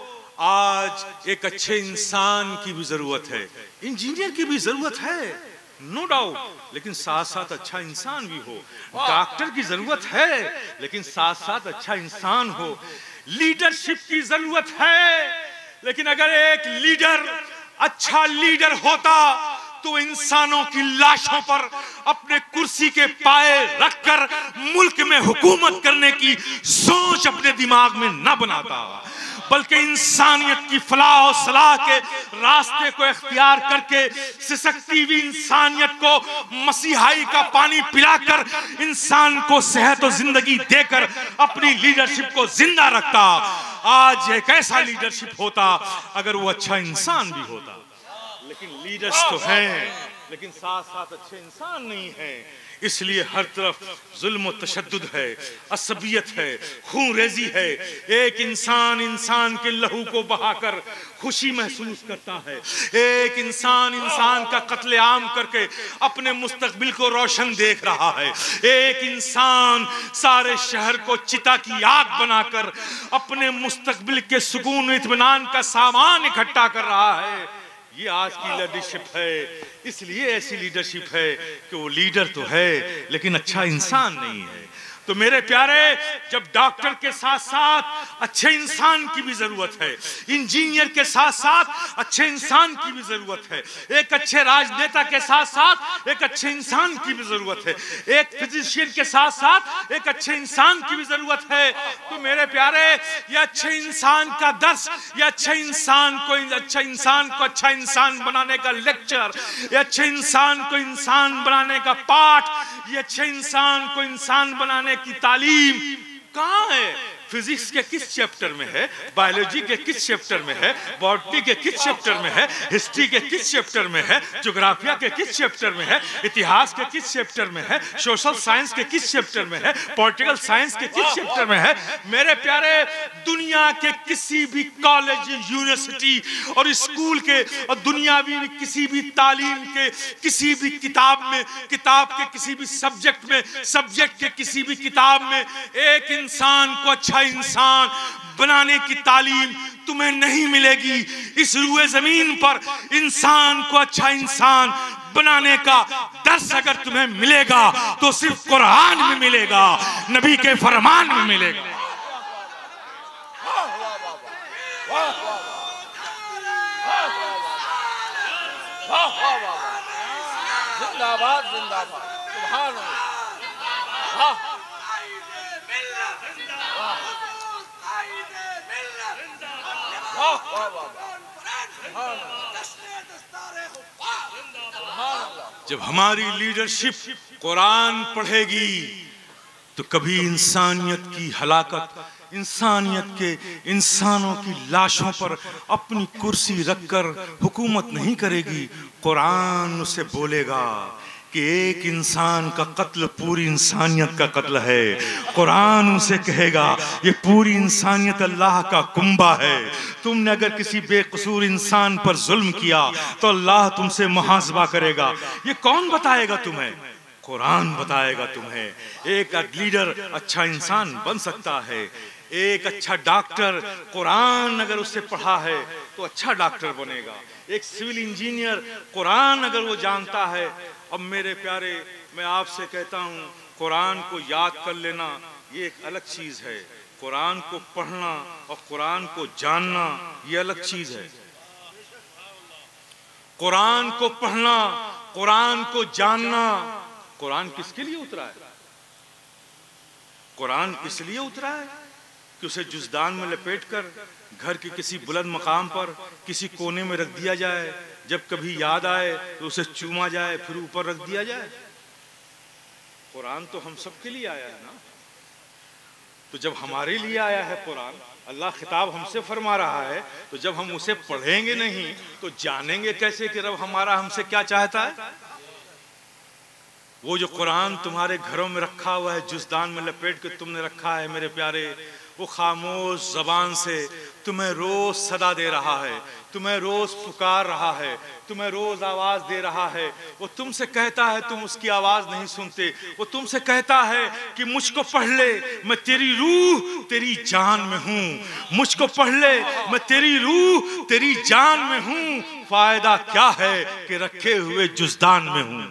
S2: आज एक अच्छे इंसान की भी जरूरत है, इंजीनियर की भी जरूरत है, नो डाउट, लेकिन साथ साथ अच्छा इंसान भी हो। डॉक्टर की जरूरत है, लेकिन साथ साथ अच्छा इंसान हो। लीडरशिप की जरूरत है, लेकिन अगर एक लीडर अच्छा लीडर होता तो इंसानों की लाशों पर अपने कुर्सी के पाए रखकर मुल्क में हुकूमत करने की सोच अपने दिमाग में न बनाता, बल्कि इंसानियत की फलाह और सलाह के रास्ते को इख्तियार करके सिसकती हुई इंसानियत को मसीहाई का पानी पिलाकर इंसान को सेहत और जिंदगी देकर अपनी लीडरशिप को जिंदा रखता। आज एक ऐसा लीडरशिप होता अगर वो अच्छा इंसान भी होता। लेकिन लीडर्स तो हैं, लेकिन साथ साथ अच्छे इंसान नहीं हैं। इसलिए हर तरफ जुल्म और तशद्दुद है, असबियत है, खून रेजी है। एक इंसान इंसान के लहू को बहाकर खुशी महसूस करता है, एक इंसान इंसान का कत्लेआम करके अपने मुस्तकबिल को रोशन देख रहा है, एक इंसान सारे शहर को चिता की आग बनाकर अपने मुस्तकबिल के सुकून इत्मीनान का सामान इकट्ठा कर रहा है। ये आज की लीडरशिप है। इसलिए ऐसी लीडरशिप है कि वो लीडर तो है लेकिन अच्छा इंसान नहीं है। तो मेरे प्यारे, जब डॉक्टर के साथ साथ अच्छे इंसान की भी जरूरत है, इंजीनियर के साथ साथ अच्छे इंसान की भी जरूरत है, एक अच्छे राजनेता के साथ साथ एक अच्छे इंसान की भी जरूरत है, एक फिजिशियन के साथ साथ एक अच्छे इंसान की भी जरूरत है। तो मेरे प्यारे, ये अच्छे इंसान का दर्स, ये अच्छे इंसान को अच्छा इंसान बनाने का लेक्चर, ये अच्छे इंसान को इंसान बनाने का पाठ, ये अच्छे इंसान को इंसान बनाने की तालीम कहाँ है? फिजिक्स के किस चैप्टर में है, बायोलॉजी के किस चैप्टर में है, बॉटनी के किस चैप्टर में है, हिस्ट्री के किस चैप्टर में है, ज्योग्राफिया के किस चैप्टर में है, इतिहास के किस चैप्टर में है, सोशल साइंस के किस चैप्टर में है, पॉलिटिकल साइंस के किस चैप्टर में है? मेरे प्यारे, दुनिया के किसी भी कॉलेज, यूनिवर्सिटी और स्कूल के और दुनियावी किसी भी तालीम के किसी भी किताब के किसी भी सब्जेक्ट के किसी भी किताब में एक इंसान को अच्छा इंसान बनाने की तालीम तुम्हें नहीं मिलेगी। इस रुए जमीन पर इंसान को अच्छा इंसान बनाने का दर्स अगर तुम्हें मिलेगा तो सिर्फ कुरान में मिलेगा, नबी के फरमान में मिलेगा।
S3: जिंदाबाद जिंदाबाद, सुभान अल्लाह।
S2: जब हमारी लीडरशिप कुरान पढ़ेगी तो कभी इंसानियत की हलाकत, इंसानियत के इंसानों की लाशों पर अपनी कुर्सी रखकर हुकूमत नहीं करेगी। कुरान उसे बोलेगा कि एक इंसान का कत्ल पूरी इंसानियत का कत्ल है। कुरान उसे कहेगा ये पूरी इंसानियत अल्लाह का कुंबा है। तुमने अगर किसी बेकसूर इंसान पर जुल्म किया तो अल्लाह तुमसे मुहासबा करेगा। ये कौन बताएगा तुम्हें? कुरान बताएगा तुम्हें। एक लीडर अच्छा इंसान बन सकता है, एक अच्छा डॉक्टर कुरान अगर उससे पढ़ा है तो अच्छा डॉक्टर बनेगा। एक सिविल इंजीनियर कुरान अगर वो जानता है। अब मेरे प्यारे, मैं आपसे कहता हूँ कुरान को याद कर लेना ये एक अलग चीज है, कुरान को पढ़ना और कुरान को जानना ये अलग चीज है। कुरान को पढ़ना, कुरान को जानना। कुरान किसके लिए उतरा है? कुरान इसलिए उतरा है कि उसे जुज़दान में लपेटकर घर के किसी बुलंद मकाम पर किसी कोने में रख दिया जाए, जब कभी याद आए तो उसे चूमा जाए, फिर ऊपर रख दिया जाए। कुरान तो हम सब के लिए आया है ना। तो जब हमारे लिए आया है कुरान, अल्लाह खिताब हमसे फरमा रहा है, तो जब हम उसे पढ़ेंगे नहीं तो जानेंगे कैसे कि रब हमारा हमसे क्या चाहता है? वो जो कुरान तुम्हारे घरों में रखा हुआ है, जुज़दान में लपेट के तुमने रखा है मेरे प्यारे, वो खामोश जबान से तुम्हें रोज सदा दे रहा है, तुम्हें रोज पुकार रहा है, तुम्हें रोज आवाज दे रहा है। वो तुमसे कहता है, तुम उसकी आवाज नहीं सुनते। वो तुमसे कहता है कि मुझको पढ़ ले, मैं तेरी रूह तेरी जान में हूँ। मुझको पढ़ ले, मैं तेरी रूह तेरी जान में हूँ। फायदा क्या है कि रखे हुए जुज़दान में हूँ।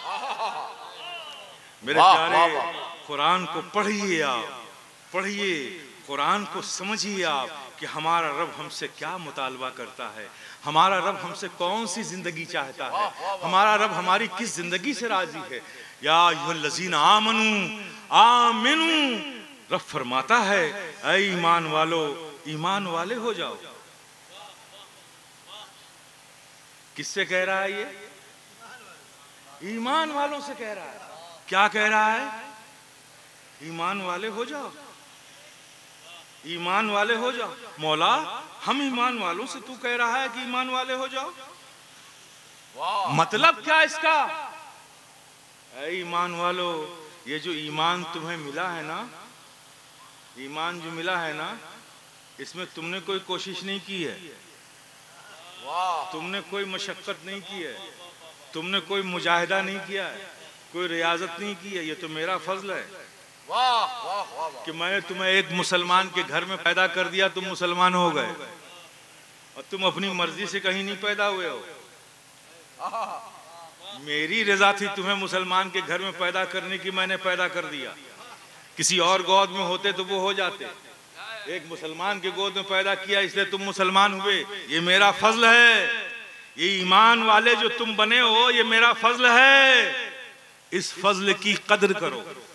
S2: मेरे प्यारे, कुरान को पढ़िए, आप पढ़िए, कुरान को समझिए आप कि हमारा रब हमसे क्या मुतालबा करता है, हमारा रब हमसे कौन सी जिंदगी चाहता है, हमारा रब हमारी किस जिंदगी से राजी है। या अय्युहल्लज़ीना आमनू आमिनू, रब फरमाता है ऐ ईमान वालो, ईमान वाले हो जाओ। किससे कह रहा है ये? ईमान वालों से कह रहा है। क्या कह रहा है? ईमान वाले हो जाओ, ईमान वाले हो जाओ। मौला, हम ईमान वालों से तू कह रहा है कि ईमान वाले हो जाओ, मतलब क्या इसका? ऐ ईमान वालो, ये जो ईमान तुम्हें मिला है ना, ईमान जो मिला है ना, इसमें तुमने कोई कोशिश नहीं की है, तुमने कोई मशक्कत नहीं की है, तुमने कोई मुजाहिदा नहीं किया है, कोई रियाजत नहीं की है। ये तो मेरा फजल है कि मैंने तुम्हें एक मुसलमान के घर में पैदा कर दिया, तुम मुसलमान हो गए, और तुम अपनी मर्जी से कहीं नहीं पैदा हुए हो। मेरी रजा थी तुम्हें मुसलमान के घर में पैदा करने की, मैंने पैदा कर दिया। किसी और गोद में होते तो वो हो जाते, एक मुसलमान के गोद में पैदा किया इसलिए तुम मुसलमान हुए। ये मेरा फजल है। ये ईमान वाले जो तुम बने हो, ये मेरा फजल है। इस फजल की कदर करो,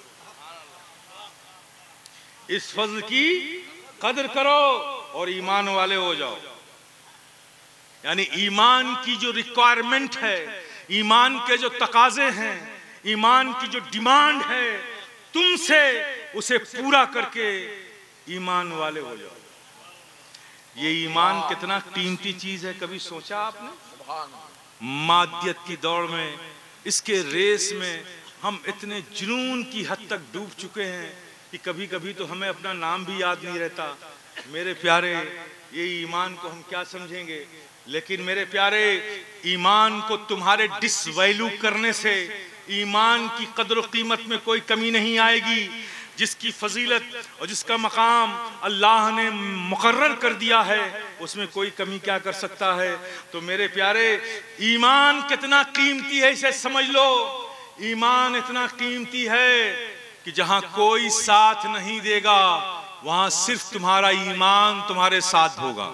S2: इस फजल की कदर करो और ईमान वाले हो जाओ। यानी ईमान की जो रिक्वायरमेंट है, ईमान के जो तकाजे हैं, ईमान की जो डिमांड है, तुमसे उसे पूरा करके ईमान वाले हो जाओ। ये ईमान कितना कीमती चीज है, कभी सोचा आपने? मादियत की दौड़ में, इसके रेस में हम इतने जुनून की हद तक डूब चुके हैं कि कभी कभी तो हमें अपना नाम भी याद नहीं रहता। मेरे प्यारे, ये ईमान को हम क्या समझेंगे? लेकिन मेरे प्यारे, ईमान को तुम्हारे डिसवैल्यू करने से ईमान की कदर कीमत में कोई कमी नहीं आएगी। जिसकी फजीलत और जिसका मकाम अल्लाह ने मुकर्रर कर दिया है, उसमें कोई कमी क्या कर सकता है? तो मेरे प्यारे, ईमान कितना कीमती है इसे समझ लो। ईमान इतना कीमती है कि जहां कोई साथ नहीं देगा, वहां सिर्फ तुम्हारा ईमान तुम्हारे साथ होगा।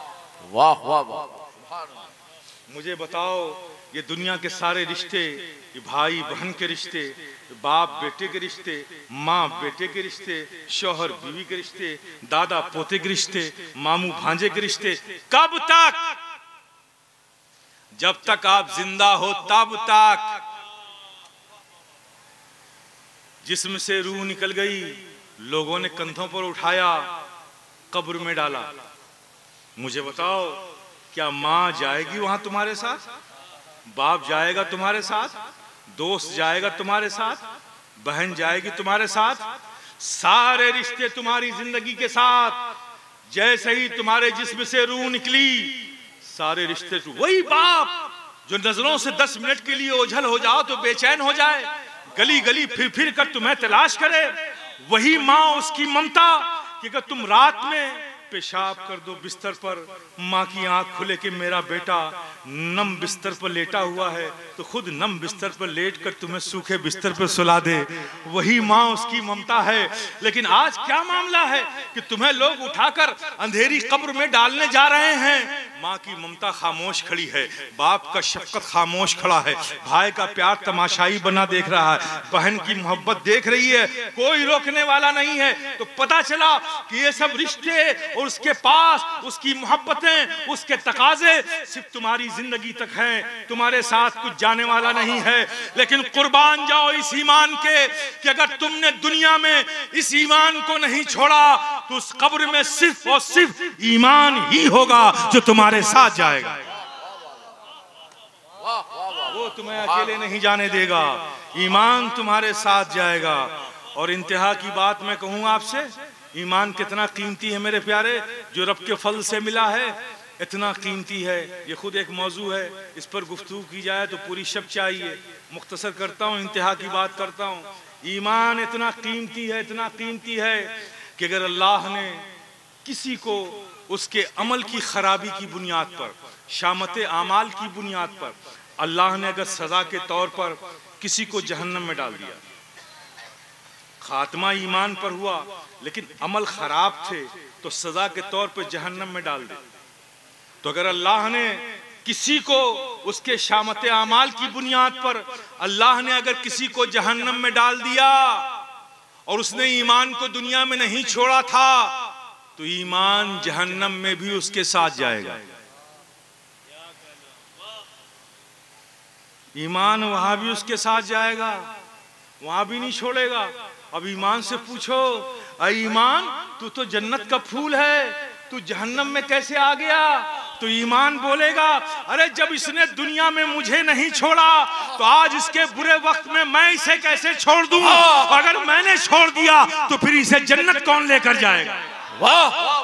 S2: वाह वाह वाह। मुझे बताओ, ये दुनिया के सारे रिश्ते ये भाई बहन के रिश्ते, बाप बेटे के रिश्ते, माँ बेटे के रिश्ते, शौहर बीवी के रिश्ते, दादा पोते के रिश्ते, मामू भांजे के रिश्ते, कब तक? जब तक आप जिंदा हो तब तक। जिस्म से रूह निकल गई, लोगों ने कंधों पर उठाया, कब्र में डाला। मुझे बताओ, क्या माँ जाएगी वहां तुम्हारे साथ? बाप जाएगा तुम्हारे साथ? दोस्त जाएगा तुम्हारे साथ? बहन जाएगी तुम्हारे साथ? सारे रिश्ते तुम्हारी जिंदगी के साथ। जैसे ही तुम्हारे जिस्म से रूह निकली, सारे रिश्ते। वही बाप जो नजरों से 10 मिनट के लिए ओझल हो जाओ तो बेचैन हो जाए, गली गली फिर फिर कर तुम्हें तलाश करे, वही माँ, उसकी ममता कि अगर तुम रात में पेशाब कर दो बिस्तर पर, माँ की आंख खुले कि मेरा बेटा नम बिस्तर पर लेटा हुआ है, तो खुद नम बिस्तर पर लेटकर तुम्हें सूखे बिस्तर पर सुला दे, वही माँ, उसकी ममता है। लेकिन आज क्या मामला है कि तुम्हें लोग उठाकर अंधेरी कब्र में डालने जा रहे हैं। माँ की ममता खामोश खड़ी है, बाप का शफकत खामोश खड़ा है, भाई का प्यार तमाशाई बना देख रहा है, बहन की मोहब्बत देख रही है, कोई रोकने वाला नहीं है। तो पता चला कि ये सब रिश्ते और उसके पास उसकी मोहब्बतें, उसके तकाजे सिर्फ तुम्हारी जिंदगी तक हैं, तुम्हारे साथ कुछ जाने वाला नहीं है। लेकिन कुर्बान जाओ इस ईमान के कि अगर तुमने दुनिया में इस ईमान को नहीं छोड़ा तो उस कब्र में सिर्फ और सिर्फ ईमान ही होगा जो तुम्हारे साथ जाएगा। वो तुम्हें अकेले नहीं जाने देगा, ईमान तुम्हारे साथ जाएगा। और इंतहा की बात मैं कहूँ आपसे, ईमान कितना कीमती है मेरे प्यारे, जो रब के फल से मिला है, इतना कीमती है। ये खुद एक मौजू है, इस पर गुफ्तगू की जाए तो पूरी शब चाहिए। मुख्तसर करता हूँ, इंतहा की बात करता हूँ। ईमान इतना कीमती है, इतना कीमती है कि अगर अल्लाह ने किसी को उसके अमल की खराबी की बुनियाद पर, शामते आमाल की बुनियाद पर, अल्लाह ने अगर सजा के तौर पर किसी को जहन्नम में डाल दिया, खात्मा ईमान पर हुआ लेकिन अमल खराब थे तो सजा के तौर पर जहन्नम में डाल दे। तो अगर अल्लाह ने किसी को उसके शामते आमाल की बुनियाद पर अल्लाह ने अगर किसी को जहन्नम में डाल दिया और उसने ईमान को दुनिया में नहीं छोड़ा था, तो ईमान जहन्नम में भी उसके साथ जाएगा। ईमान वहां भी उसके साथ जाएगा, वहां भी नहीं छोड़ेगा। अब ईमान से पूछो, अरे ईमान, तू तो जन्नत का फूल है, तू जहन्नम में कैसे आ गया? तो ईमान बोलेगा, अरे जब इसने दुनिया में मुझे नहीं छोड़ा तो आज इसके बुरे वक्त में मैं इसे कैसे छोड़ दूं? अगर मैंने छोड़ दिया तो फिर इसे जन्नत कौन लेकर जाएगा?
S3: वाह,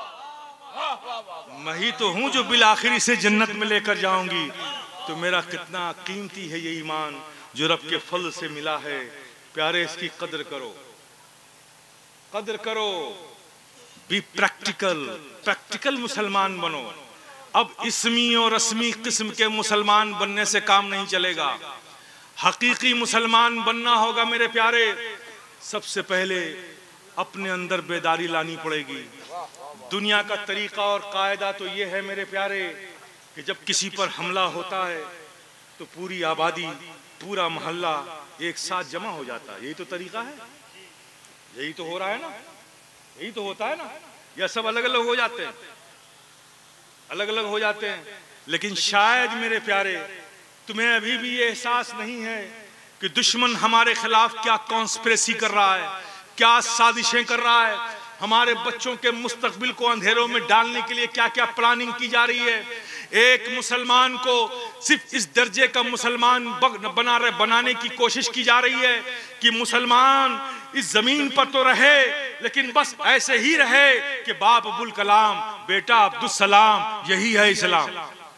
S2: मैं ही तो हूं जो बिल आखिर इसे जन्नत में लेकर जाऊंगी। तो मेरा कितना कीमती है ये ईमान जो रब के फल से मिला है। प्यारे, इसकी कदर करो, कदर करो। बी प्रैक्टिकल, प्रैक्टिकल मुसलमान बनो। अब इसमी और रस्मी किस्म के मुसलमान बनने से काम नहीं चलेगा। हकीकी मुसलमान बनना होगा मेरे प्यारे। सबसे पहले अपने अंदर बेदारी लानी पड़ेगी। दुनिया का तरीका और कायदा तो ये है मेरे प्यारे कि जब किसी पर हमला होता है तो पूरी आबादी, पूरा मोहल्ला एक साथ जमा हो जाता है। यही तो तरीका है, यही तो हो रहा है ना, यही तो होता है ना। या सब अलग अलग हो जाते हैं, अलग अलग हो जाते हैं। लेकिन शायद मेरे प्यारे तुम्हें अभी भी ये एहसास नहीं है कि दुश्मन हमारे खिलाफ क्या कॉन्स्पिरेसी कर रहा है, क्या साजिशें कर रहा है, हमारे बच्चों के मुस्तकबिल को अंधेरों में डालने के लिए क्या क्या प्लानिंग की जा रही है। एक मुसलमान को सिर्फ इस दर्जे का मुसलमान बनाने की कोशिश की जा रही है कि मुसलमान इस जमीन पर तो रहे लेकिन बस ऐसे ही रहे कि बाप अब्दुल कलाम, बेटा अब्दुल सलाम, यही है इस्लाम।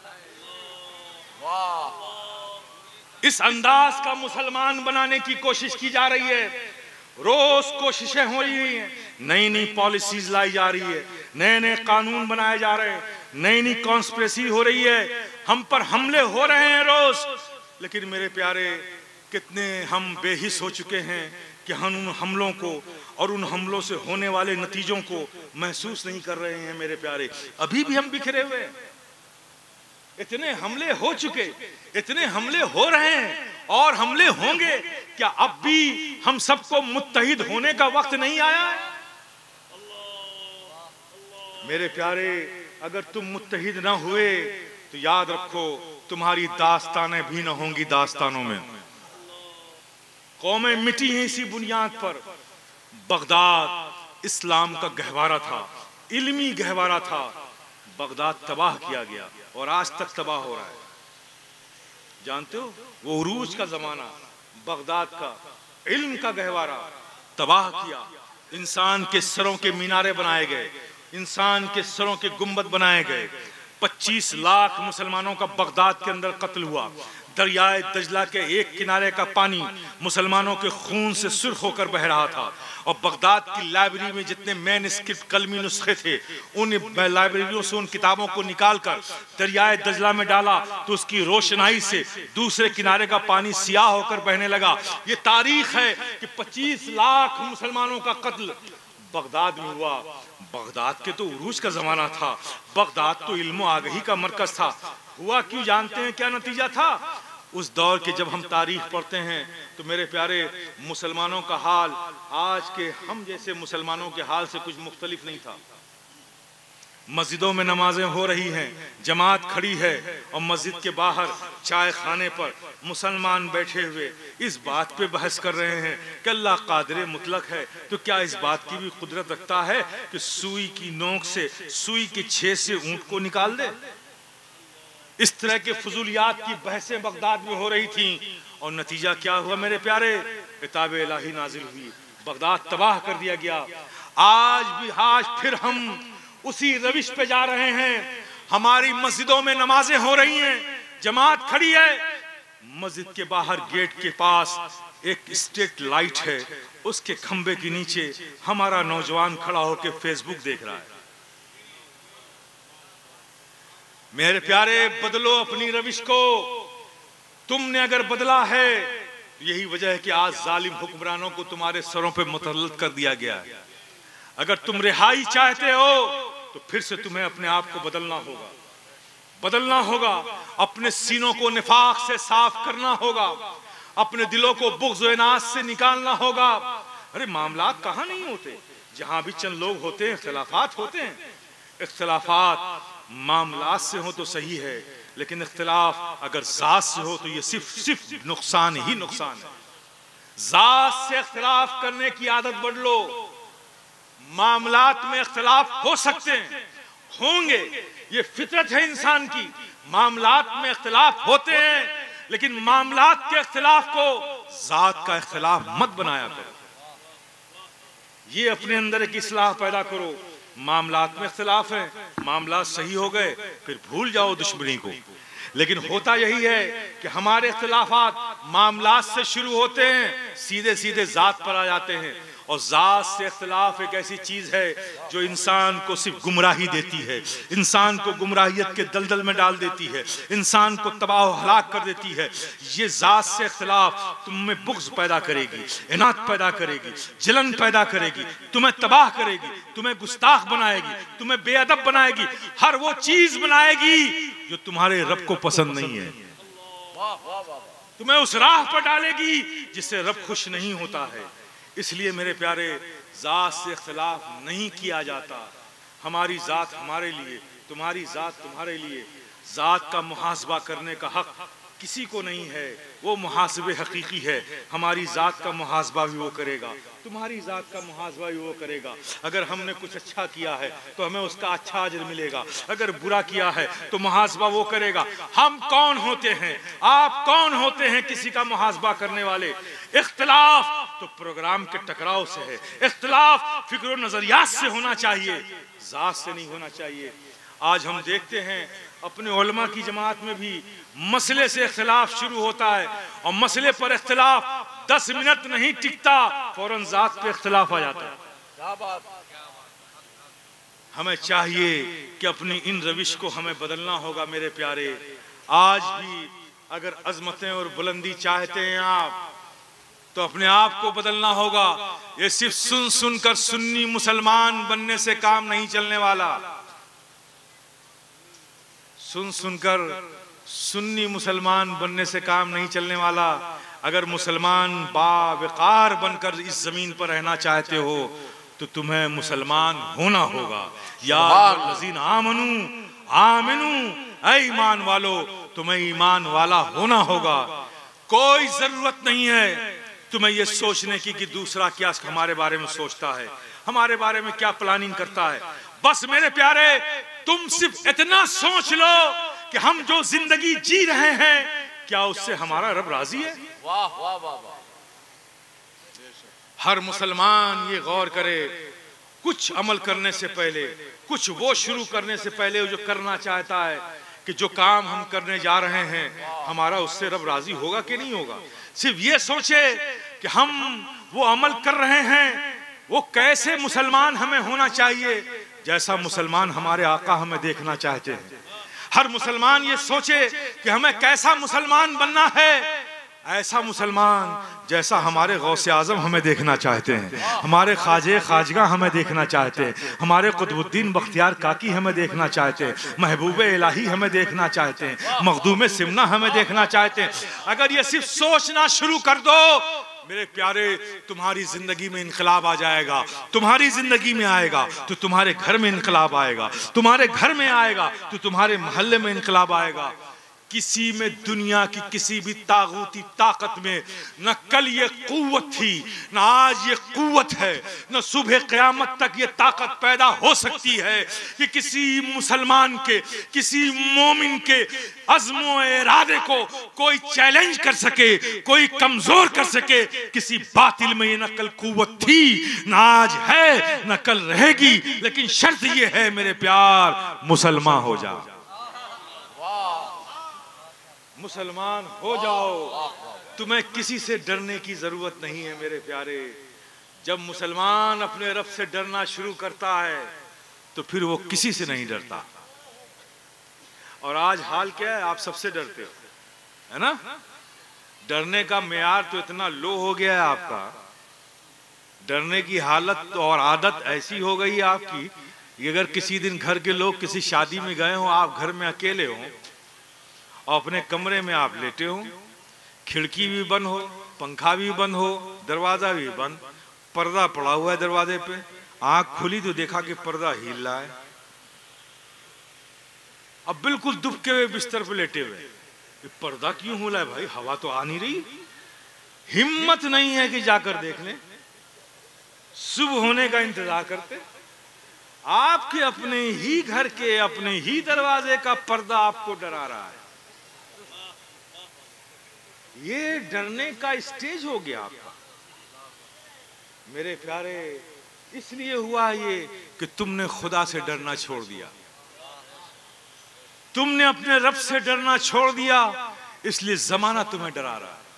S2: इस अंदाज का मुसलमान बनाने की कोशिश की जा रही है। रोज कोशिशें हो रही हैं, नई नई पॉलिसीज लाई जा रही है, नए नए कानून बनाए जा रहे हैं, नई नई कॉन्स्पिरेसी हो रही है, हम पर हमले हो रहे हैं रोज। लेकिन मेरे प्यारे, कितने हम बेहिस हो चुके हैं कि हम उन हमलों को और उन हमलों से होने वाले नतीजों को महसूस नहीं कर रहे हैं मेरे प्यारे। अभी भी हम बिखरे हुए हैं, इतने हमले हो चुके, इतने हमले हो रहे हैं और हमले होंगे। क्या अब भी हम सबको मुत्तहिद होने का वक्त नहीं आया है? मेरे प्यारे, अगर तुम मुत्तहिद ना हुए तो याद रखो तुम्हारी दास्तानें भी ना होंगी दास्तानों में। कौमें मिटी हैं इसी बुनियाद पर। बगदाद इस्लाम का गहवारा था, इल्मी गहवारा था। बगदाद तबाह किया गया और आज तक तबाह हो रहा है। जानते हो, वो उरूज का जमाना, बगदाद का इल्म का गहवारा तबाह किया। इंसान के सरों के मीनारे बनाए गए, इंसान के सरों के गुंबद बनाए गए। 25 लाख मुसलमानों का बगदाद के अंदर कत्ल हुआ। दरियाए दजला के एक किनारे का पानी मुसलमानों के खून से सुर्ख होकर बह रहा था और बगदाद की लाइब्रेरी में जितने मैनस्क्रिप्ट कलमी नुस्खे थे, उन लाइब्रेरियों से उन किताबों को निकालकर दरियाए दजला में डाला तो उसकी रोशनाई से दूसरे किनारे का पानी सियाह होकर बहने लगा। ये तारीख है कि 25 लाख मुसलमानों का कत्ल बगदाद में हुआ। बगदाद के तो उरूज का जमाना था, बगदाद तो इल्म आगही का मरकज था। हुआ क्यों जानते हैं क्या नतीजा था? उस दौर के जब हम तारीख पढ़ते हैं तो मेरे प्यारे, मुसलमानों का हाल आज के हम जैसे मुसलमानों के हाल से कुछ मुख्तलिफ नहीं था। मस्जिदों में नमाजें हो रही हैं, जमात खड़ी है और मस्जिद के बाहर चाय खाने पर मुसलमान बैठे हुए इस बात पे बहस कर रहे हैं कि अल्लाह कादिर मुतलक है, तो क्या इस बात की भी कुदरत रखता है कि सुई की नोक से, सुई के छेद से ऊंट को निकाल दे? इस तरह के फजूलियात की बहसें बगदाद में हो रही थीं और नतीजा क्या हुआ मेरे प्यारे? किताब इलाही नाजिल हुई, बगदाद तबाह कर दिया गया। आज फिर हम उसी रविश पे जा रहे हैं। हमारी मस्जिदों में नमाजें हो रही हैं, जमात खड़ी है, मस्जिद के बाहर गेट के पास एक स्ट्रीट लाइट है, उसके खंबे के नीचे हमारा नौजवान खड़ा होकर फेसबुक देख रहा है। मेरे प्यारे, बदलो अपनी रविश को। तुमने अगर बदला है, यही वजह है कि आज जालिम हुक्मरानों को तुम्हारे सरों पे मुतल्लत कर दिया गया है। अगर तुम रिहाई चाहते हो तो फिर से तुम्हें अपने आप को बदलना होगा, बदलना होगा। अपने सीनों को निफाक से साफ करना होगा, अपने दिलों को बुग़्ज़ व इनाद से निकालना होगा। अरे मामलात कहाँ नहीं होते, जहां भी चंद लोग होते हैं इख्तिलाफात होते हैं। इख्तिलाफात मामलात से हो तो सही है, लेकिन इख्तिलाफ अगर ज़ात से हो तो ये सिर्फ नुकसान ही नुकसान है। ज़ात से इख्तिलाफ करने की आदत बढ़ लो। मामलात में इख्तिलाफ हो सकते हैं, होंगे, ये फितरत है इंसान की। मामलात में इख्तिलाफ होते हैं, लेकिन मामलात के इख्तिलाफ को ज़ात का इख्तिलाफ मत बनाया करो। ये अपने अंदर एक इस्लाह पैदा करो। मामलात में इख्तिलाफ है, मामलात सही हो गए, फिर भूल जाओ दुश्मनी को। लेकिन होता यही है कि हमारे इख्तिलाफात मामलात से शुरू होते हैं, सीधे सीधे ज़ात पर आ जाते हैं। और ज़ात से इख्तिलाफ एक ऐसी चीज़ है जो इंसान को सिर्फ गुमराही देती है, इंसान को गुमराहियत के दलदल में डाल देती है, इंसान को तबाह व हलाक कर देती है। ये ज़ात से इख्तिलाफ तुम में बुग़्ज़ पैदा करेगी, इनाद पैदा करेगी, जलन पैदा करेगी, तुम्हें तबाह करेगी, तुम्हें गुस्ताख बनाएगी, तुम्हें बेअदब बनाएगी, हर वो चीज़ बनाएगी जो तुम्हारे रब को पसंद नहीं है। तुम्हें उस राह पर डालेगी जिससे रब खुश नहीं होता है। इसलिए मेरे प्यारे, ज़ात से इख्तिलाफ नहीं किया जाता। हमारी ज़ात हमारे लिए, तुम्हारी ज़ात तुम्हारे लिए। ज़ात का मुहासबा करने का हक किसी को नहीं है, वो मुहासबे हकीकी है। हमारी ज़ात का मुहासबा भी वो करेगा, तुम्हारी ज़ात का मुहासबा भी वो करेगा। अगर हमने कुछ अच्छा किया है तो हमें उसका अच्छा अजर मिलेगा, अगर बुरा किया है तो मुहासबा वो करेगा। हम कौन होते हैं, आप कौन होते हैं किसी का मुहासबा करने वाले? इख्तिलाफ तो प्रोग्राम के टकराव से है, इख्तिलाफ फिक्र और नजरियात से होना चाहिए, ज़ात से नहीं होना चाहिए। आज हम देखते हैं अपने उलमा की जमात में भी मसले से इख्तिलाफ शुरू होता है और मसले पर इख्तिलाफ 10 मिनट नहीं टिकता, फौरन ज़ात पे इख्तिलाफ आ जाता है। हमें चाहिए कि अपनी इन रविश को हमें बदलना होगा मेरे प्यारे। आज भी अगर अजमतें और बुलंदी चाहते हैं आप, तो अपने आप को बदलना होगा। ये सिर्फ सुन सुनकर सुन्नी मुसलमान बनने से काम नहीं चलने वाला। सुन सुनकर सुन्नी मुसलमान बनने से काम नहीं चलने वाला। अगर मुसलमान बावकार बनकर इस जमीन पर रहना चाहते हो तो तुम्हें मुसलमान होना होगा। या लजीन आमनू आमिनू, ऐ ईमान वालो तुम्हें ईमान वाला होना होगा। कोई जरूरत नहीं है तुम्हें यह सोचने की कि दूसरा क्या हमारे बारे में सोचता है, हमारे बारे में क्या प्लानिंग करता है। बस मेरे प्यारे तुम सिर्फ इतना सोच लो कि हम जो जिंदगी जी रहे हैं क्या उससे हमारा रब राजी है।
S3: वाह वाह वाह वाह।
S2: हर मुसलमान ये गौर करे, कुछ अमल करने से पहले, कुछ वो शुरू करने से पहले जो करना चाहता है कि जो काम हम करने जा रहे हैं हमारा उससे रब राजी होगा कि नहीं होगा। सिर्फ ये सोचे कि हम वो अमल कर रहे हैं वो कैसे मुसलमान हमें होना चाहिए जैसा मुसलमान हमारे आका हमें देखना चाहते हैं। हर मुसलमान ये सोचे कि हमें कैसा मुसलमान बनना है, ऐसा मुसलमान जैसा हमारे गौसे आजम हमें देखना चाहते हैं, हमारे ख्वाजे खाजगा हमें देखना चाहते हैं, हमारे कुतुबुद्दीन बख्तियार काकी हमें देखना चाहते हैं, महबूब इलाही हमें देखना चाहते हैं, मखदूम सिमना हमें देखना चाहते हैं। अगर ये सिर्फ सोचना शुरू कर दो मेरे प्यारे, तुम्हारी जिंदगी में इनकलाब आ जाएगा। तुम्हारी जिंदगी में आएगा तो तुम्हारे घर में इनकलाब आएगा, तुम्हारे घर में आएगा तो तुम्हारे मोहल्ले में इनकलाब आएगा। किसी में दुनिया की किसी भी तागूती ताकत में न कल ये कुव्वत थी न आज ये कुव्वत है, न सुबह क़यामत तक ये ताकत पैदा हो सकती है कि किसी मुसलमान के, किसी मोमिन के अज़्मो इरादे को कोई चैलेंज कर सके, कोई कमजोर कर सके। किसी बातिल में ये न कल कुव्वत थी न आज है न कल रहेगी, लेकिन शर्त ये है मेरे प्यार मुसलमान हो जाओ, मुसलमान हो जाओ। तुम्हें किसी से डरने की जरूरत नहीं है मेरे प्यारे। जब मुसलमान अपने रब से डरना शुरू करता है तो फिर वो किसी से नहीं डरता। और आज हाल क्या है, आप सबसे डरते हो, है ना। डरने का मेयार तो इतना लो हो गया है आपका, डरने की हालत और आदत ऐसी हो गई है आपकी कि अगर किसी दिन घर के लोग किसी शादी में गए हो, आप घर में अकेले हो और अपने कमरे में आप लेटे हो, खिड़की भी बंद हो, पंखा भी बंद हो, दरवाजा भी बंद, पर्दा पड़ा हुआ है दरवाजे पे, आंख खुली तो देखा कि पर्दा हिल रहा है। अब बिल्कुल दुबके हुए बिस्तर पे लेटे हुए, ये पर्दा क्यों हिला है भाई, हवा तो आ नहीं रही। हिम्मत नहीं है कि जाकर देख लें, सुबह होने का इंतजार करते। आपके अपने ही घर के अपने ही दरवाजे का पर्दा आपको डरा रहा है। ये डरने का स्टेज हो गया आपका मेरे प्यारे। इसलिए हुआ ये कि तुमने खुदा से डरना छोड़ दिया, तुमने अपने रब से डरना छोड़ दिया, इसलिए जमाना तुम्हें डरा रहा है।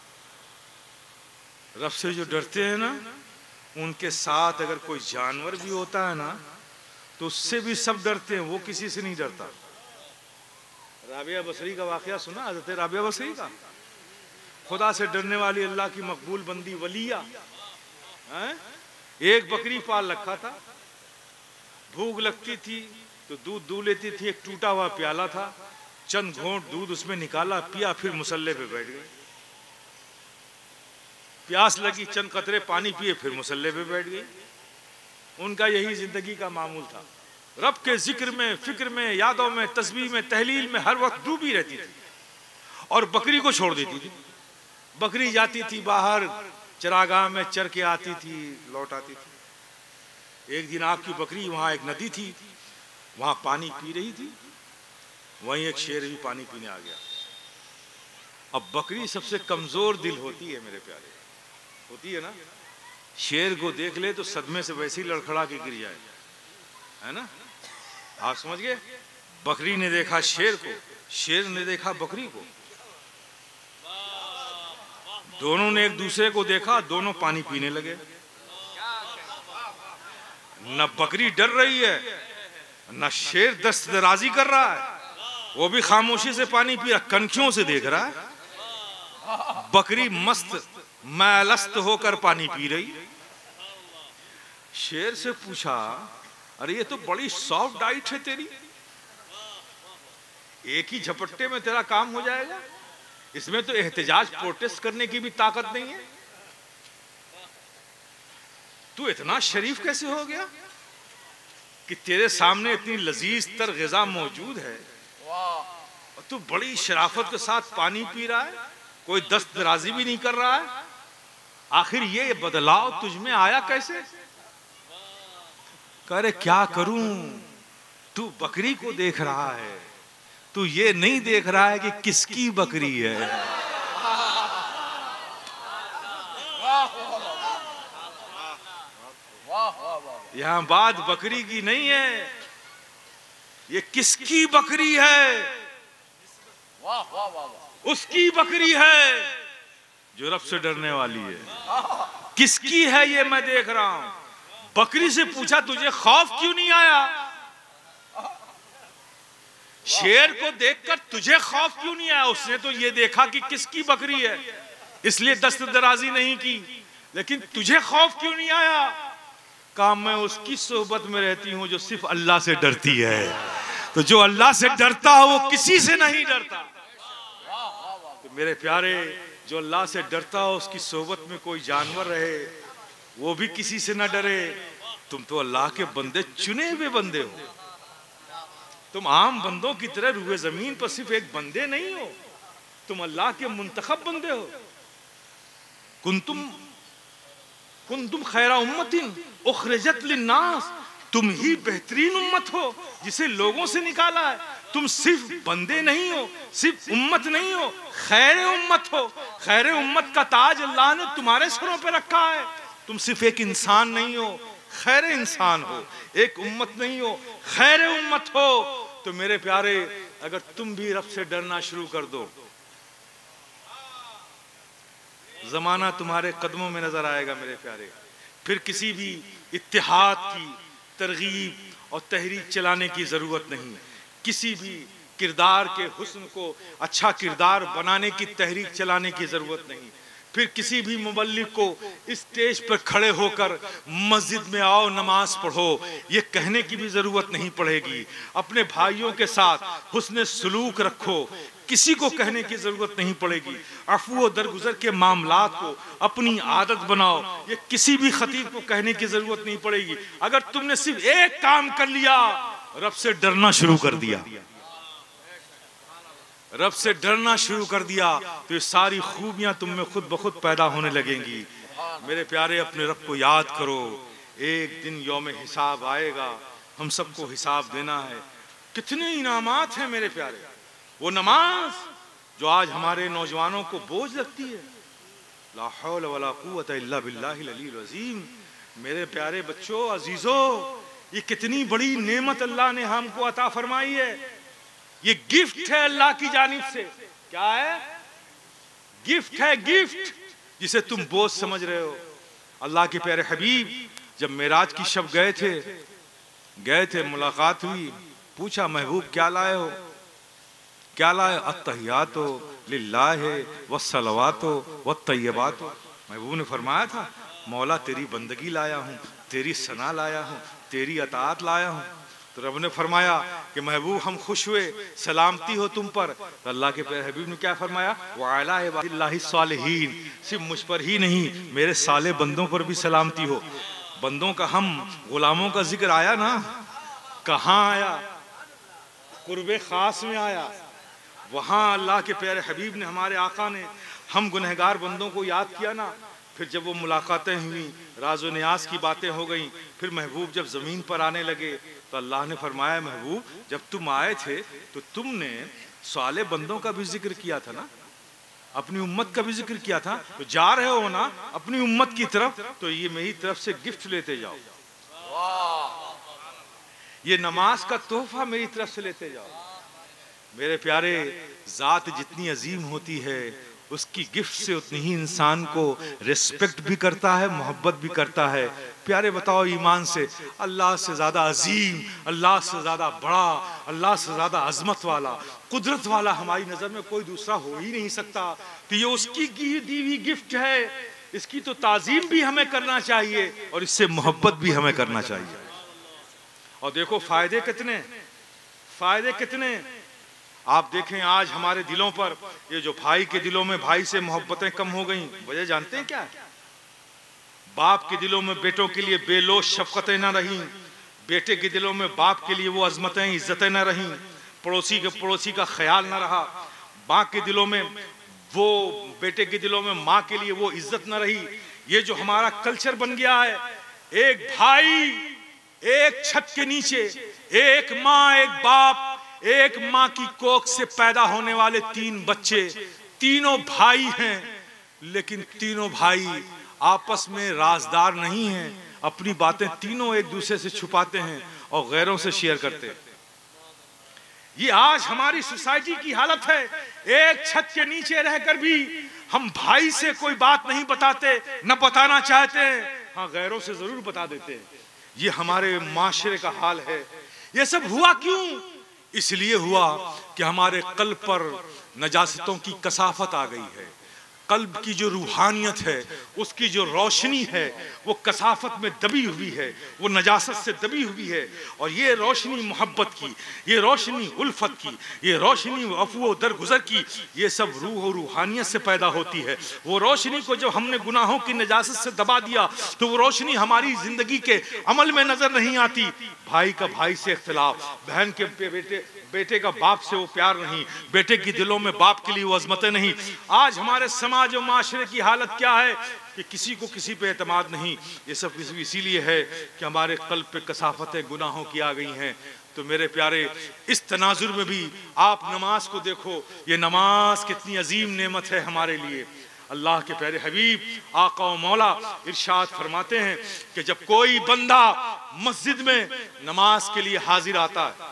S2: रब से जो डरते हैं ना, उनके साथ अगर कोई जानवर भी होता है ना तो उससे भी सब डरते हैं, वो किसी से नहीं डरता। राबिया बसरी का वाकया सुना, हज़रत राबिया बसरी का। खुदा से डरने वाली अल्लाह की मकबूल बंदी वलिया है? एक बकरी पाल रखा था, भूख लगती थी तो दूध दूह लेती थी, एक टूटा हुआ प्याला था, चंद घोंट दूध उसमें निकाला, पिया, फिर मुसल्ले पे बैठ गए। प्यास लगी, चंद कतरे पानी पिए, फिर मुसल्ले पे बैठ गई। उनका यही जिंदगी का मामूल था। रब के जिक्र में, फिक्र में, यादों में, तस्बीह में, तहलील में हर वक्त डूबी रहती थी और बकरी को छोड़ देती थी। बकरी जाती थी बाहर चरागाह में, चर के आती थी, लौट आती थी। एक दिन आपकी बकरी, वहां एक नदी थी, वहां पानी पी रही थी, वहीं एक शेर भी पानी पीने आ गया। अब बकरी सबसे कमजोर दिल होती है मेरे प्यारे, होती है ना। शेर को देख ले तो सदमे से वैसे ही लड़खड़ा के गिर जाए, है ना। आप समझ गए। बकरी ने देखा शेर को, शेर ने देखा बकरी को, दोनों ने एक दूसरे को देखा, दोनों पानी पीने लगे। न बकरी डर रही है, न शेर दस्तदराजी कर रहा है, वो भी खामोशी से पानी पी रहा, कनखियों से देख रहा है। बकरी मस्त मैलस्त होकर पानी पी रही। शेर से पूछा, अरे ये तो बड़ी सॉफ्ट डाइट है तेरी, एक ही झपट्टे में तेरा काम हो जाएगा। इसमें तो एहतजाज प्रोटेस्ट करने की भी ताकत नहीं है। तू इतना शरीफ कैसे हो गया कि तेरे सामने इतनी लजीज तर ग़िज़ा मौजूद है और तू बड़ी शराफत के साथ पानी पी रहा है, कोई दस्त दराजी भी नहीं कर रहा है। आखिर ये बदलाव तुझ में आया कैसे? कह रहे क्या करूं, तू बकरी को देख रहा है, तू ये नहीं देख रहा है कि किसकी बकरी है। यहां बात बकरी की नहीं है, ये किसकी बकरी है? उसकी बकरी है जो रब से डरने वाली है। किसकी है ये मैं देख रहा हूं। बकरी से पूछा तुझे खौफ क्यों नहीं आया? शेर को देखकर तुझे खौफ क्यों नहीं आया? उसने तो ये देखा कि किसकी बकरी है, इसलिए दस्त दराजी नहीं की। लेकिन तुझे खौफ क्यों नहीं आया? कहा मैं उसकी सोहबत में रहती हूं जो सिर्फ अल्लाह से डरती है। तो जो अल्लाह से डरता है वो किसी से नहीं डरता। तो मेरे प्यारे, जो अल्लाह से डरता हो उसकी सोहबत में कोई जानवर रहे वो भी किसी से ना डरे। तुम तो अल्लाह के बंदे, चुने हुए बंदे हो। तुम आम बंदों की तरह रूए जमीन पर सिर्फ एक बंदे नहीं हो, तुम अल्लाह के मुंतखब बंदे हो। कुंतुम खैरा उम्मतिन उखरिजत लिन्नास, तुम ही बेहतरीन उम्मत हो जिसे लोगों से निकाला है। तुम सिर्फ बंदे नहीं हो, सिर्फ उम्मत नहीं हो, खैर उम्मत हो। खैर उम्मत का ताज अल्लाह ने तुम्हारे सरों पे रखा है। तुम सिर्फ एक इंसान नहीं हो, खैर इंसान हो। एक उम्मत नहीं हो, खैर उम्मत हो। तो मेरे प्यारे, अगर तुम भी रब से डरना शुरू कर दो, जमाना तुम्हारे कदमों में नजर आएगा मेरे प्यारे। फिर किसी भी इत्तेहाद की तरगीब और तहरीक चलाने की जरूरत नहीं। किसी भी किरदार के हुस्न को अच्छा किरदार बनाने की तहरीक चलाने की जरूरत नहीं। फिर किसी भी मुबल्लिग को स्टेज पर खड़े होकर मस्जिद में आओ नमाज पढ़ो ये कहने की भी जरूरत नहीं पड़ेगी। अपने भाइयों के साथ हुस्न सलूक रखो, किसी को कहने की जरूरत नहीं पड़ेगी। अफू दरगुजर के मामलात को अपनी आदत बनाओ, ये किसी भी खतीब को कहने की जरूरत नहीं पड़ेगी। अगर तुमने सिर्फ एक काम कर लिया, रब से डरना शुरू कर दिया, रब से डरना शुरू कर दिया, तो ये सारी खूबियां तुम में खुद ब खुद पैदा होने लगेंगी। मेरे प्यारे, अपने रब को याद करो। एक दिन यौम हिसाब आएगा, हम सबको हिसाब देना है। कितने इनामात हैं मेरे प्यारे। वो नमाज जो आज हमारे नौजवानों को बोझ लगती है, ला हौल वला कुव्वता इल्ला बिल्लाहिल अलील अज़ीम। मेरे प्यारे बच्चों, अजीजों, ये कितनी बड़ी नेमत अल्लाह ने हमको अता फरमाई है। ये गिफ्ट है अल्लाह की जानिब से। क्या है? गिफ्ट है, गिफ्ट जिसे तुम बोझ समझ रहे हो। अल्लाह के प्यारे हबीब जब मेराज की शब गए थे, मुलाकात हुई, पूछा महबूब क्या लाए हो? क्या लाए? अत्तहियातो लिल्लाहि वस्सलवातो वत्तय्यबातो। महबूब ने फरमाया था, मौला तेरी बंदगी लाया हूँ, तेरी सना लाया हूँ, तेरी अताअत लाया हूँ। तो रब ने फरमाया कि महबूब हम खुश हुए, सलामती हो तुम पर। तो अल्लाह के प्यारे हबीब ने क्या फरमाया? वअला इबादिल्लाहि सालिहीन, सिर्फ मुझ पर ही नहीं मेरे साले बंदों पर भी सलामती हो। बंदों का, हम गुलामों का जिक्र आया ना, कहाँ आया? कुर्बे खास में आया। वहाँ अल्लाह के प्यारे हबीब ने, हमारे आका ने, हम गुनहगार बंदों को याद किया ना। फिर जब वो मुलाकातें हुई, राज़ो नियाज की बातें हो गई, फिर महबूब जब ज़मीन पर आने लगे तो अल्लाह ने फरमाया, महबूब जब तुम आए थे तो तुमने साले बंदों का भी जिक्र किया था ना, अपनी उम्मत का भी जिक्र किया था। तो जा रहे हो ना अपनी उम्मत की तरफ, तो ये मेरी तरफ से गिफ्ट लेते जाओ। ये नमाज का तोहफा मेरी तरफ से लेते जाओ। मेरे प्यारे, जात जितनी अजीम होती है उसकी गिफ्ट से उतनी ही इंसान को रिस्पेक्ट भी करता है, मोहब्बत भी करता है। प्यारे बताओ, ईमान से अल्लाह से ज़्यादा अजीम, अल्लाह से ज़्यादा बड़ा, अल्लाह से ज़्यादा अजमत वाला, कुदरत वाला हमारी नज़र में कोई दूसरा हो ही नहीं सकता। तो ये उसकी दी हुई गिफ्ट है, इसकी तो ताज़ीम भी हमें करना चाहिए और इससे मोहब्बत भी हमें करना चाहिए। और देखो फ़ायदे कितने, फ़ायदे कितने। आप देखें आज हमारे दिलों पर, ये जो भाई के दिलों में भाई से मोहब्बतें कम हो गई, वजह जानते हैं क्या है? बाप के दिलों में बेटों के लिए बेलोश शफकतें न रहीं, बेटे के दिलों में बाप के लिए वो अजमतें इज्जतें न रहीं, पड़ोसी का ख्याल न रहा, माँ के दिलों में वो बेटे के दिलों में माँ के लिए वो इज्जत न रही। ये जो हमारा कल्चर बन गया है, एक भाई एक छत के नीचे, एक माँ एक बाप, एक माँ की कोख से पैदा होने वाले 3 बच्चे, तीनों भाई हैं, लेकिन तीनों भाई आपस में राजदार नहीं हैं, अपनी बातें तीनों एक दूसरे से छुपाते हैं और गैरों से शेयर करते हैं। ये आज हमारी सोसाइटी की हालत है। एक छत के नीचे रहकर भी हम भाई से कोई बात नहीं बताते, न बताना चाहते हैं, हाँ गैरों से जरूर बता देते हैं। ये हमारे माशरे का हाल है। ये सब हुआ क्यों? इसलिए हुआ कि हमारे कल्ब पर नजासतों की कसाफत आ गई है। कल्ब की जो रूहानियत है, उसकी जो रोशनी है, वो कसाफत में दबी हुई है, वो नजासत से दबी हुई है। और ये रोशनी मोहब्बत की, ये रोशनी उल्फत की, ये रोशनी अफू दरगुजर की, ये सब रूह और रूहानियत से पैदा होती है। वो रोशनी को जब हमने गुनाहों की नजासत से दबा दिया तो वो रोशनी हमारी जिंदगी के अमल में नजर नहीं आती। भाई का भाई से इख्तिलाफ, बहन के बेटे का बाप से वो प्यार नहीं, बेटे के दिलों में बाप के लिए वो अजमतें नहीं। आज हमारे समाज और माशरे की हालत क्या है कि किसी को किसी पे एतमाद नहीं। ये सब इसीलिए है कि हमारे कल्ब पे कसाफतें गुनाहों की आ गई हैं। तो मेरे प्यारे, इस तनाजुर में भी आप नमाज को देखो। ये नमाज कितनी अजीम नेमत है हमारे लिए। अल्लाह के प्यारे हबीब आका और मौला इरशाद फरमाते हैं कि जब कोई बंदा मस्जिद में नमाज के लिए हाजिर आता है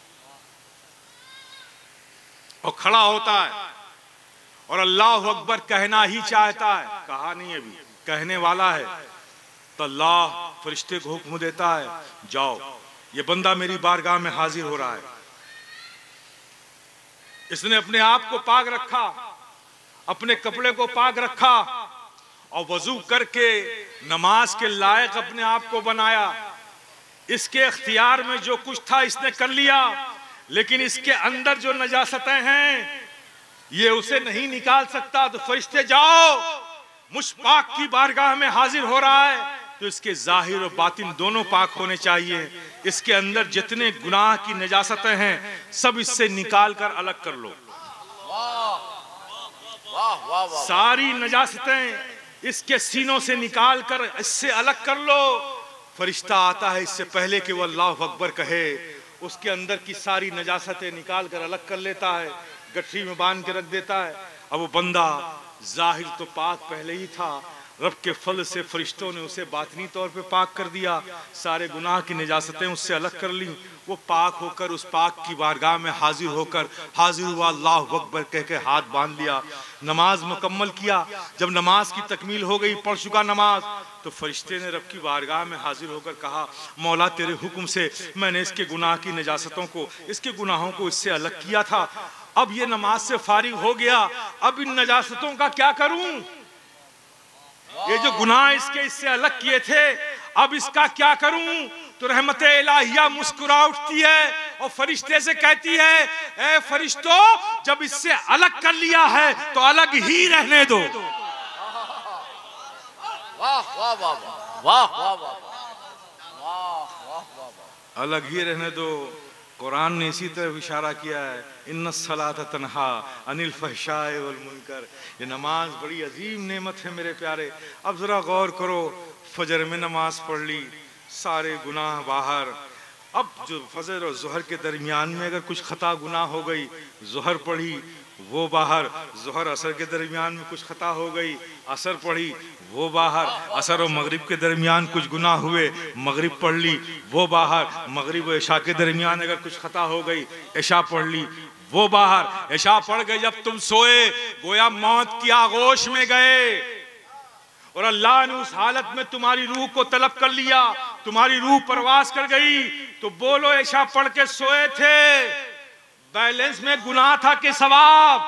S2: और खड़ा होता है और अल्लाह अकबर कहना ही चाहता है, कहा नहीं अभी, कहने वाला है, तो अल्लाह फरिश्ते को हुक्म देता है, जाओ, ये बंदा मेरी बारगाह में हाजिर हो रहा है, इसने अपने आप को पाक रखा, अपने कपड़े को पाक रखा और वजू करके नमाज के लायक अपने आप को बनाया। इसके इख्तियार में जो कुछ था इसने कर लिया, लेकिन इसके अंदर जो नजासतें हैं ये उसे नहीं निकाल सकता। तो फरिश्ते जाओ, मुशपाक की बारगाह में हाजिर हो रहा है, तो इसके जाहिर और बातिन दोनों पाक होने चाहिए। इसके अंदर जितने गुनाह की नजासतें हैं सब इससे निकाल कर अलग कर लो। सारी नजासतें इसके सीनों से निकाल कर इससे अलग कर लो। फरिश्ता आता है, इससे पहले कि वो अल्लाह अकबर कहे उसके अंदर की सारी नजासतें निकाल कर अलग कर लेता है, गठरी में बांध के रख देता है। अब वो बंदा जाहिर तो पाक पहले ही था, रब के फल से फरिश्तों ने उसे बातनी तौर पे पाक कर दिया, सारे गुनाह की नजासतें उससे अलग कर ली। वो पाक होकर उस पाक की बारगाह में हाजिर होकर हाजिर हुआ, अल्लाह अकबर कह के हाथ बांध लिया, नमाज मुकम्मल किया। जब नमाज की तकमील हो गई, पढ़ चुका नमाज, तो फरिश्ते ने रब की बारगाह में हाजिर होकर कहा, मौला तेरे हुक्म से मैंने इसके गुनाह की नजासतों को, इसके गुनाहों को इससे अलग किया था, अब ये नमाज से फारिग हो गया, अब इन नजासतों का क्या करूं? ये जो गुनाह इससे अलग किए थे, अब इसका क्या करूं? तो रहमत इलाहिया मुस्कुरा उठती है और फरिश्ते से कहती है, ए फरिश्तों, जब इससे अलग कर लिया है तो अलग ही रहने दो।
S3: वाह वाह वाह वाह वाह वाह वाह,
S2: अलग ही रहने दो। कुरान ने इसी तरह इशारा किया है, इन्नस सलात तन्हा अनिल फहशाए वल मुनकर। ये नमाज बड़ी अजीम नेमत है मेरे प्यारे। अब जरा गौर करो, फजर में नमाज पढ़ ली, सारे गुनाह बाहर। अब जो फजर और जोहर के दरमियान में अगर कुछ खता गुनाह हो गई, जोहर पढ़ी वो बाहर, जोहर असर के दरमियान में कुछ खता हो गई, असर पढ़ी वो बाहर, असर और मगरिब के दरमियान कुछ गुनाह हुए, मगरिब पढ़ ली वो बाहर, मगरिब और इशा के दरमियान अगर कुछ खता हो गई, इशा पढ़ ली वो बाहर। इशा पढ़ गई, जब तुम सोए गोया मौत की आगोश में गए और अल्लाह ने उस हालत में तुम्हारी रूह को तलब कर लिया, तुम्हारी रूह परवास कर गई, तो बोलो इशा पढ़ के सोए थे, बैलेंस में गुनाह था कि सवाब?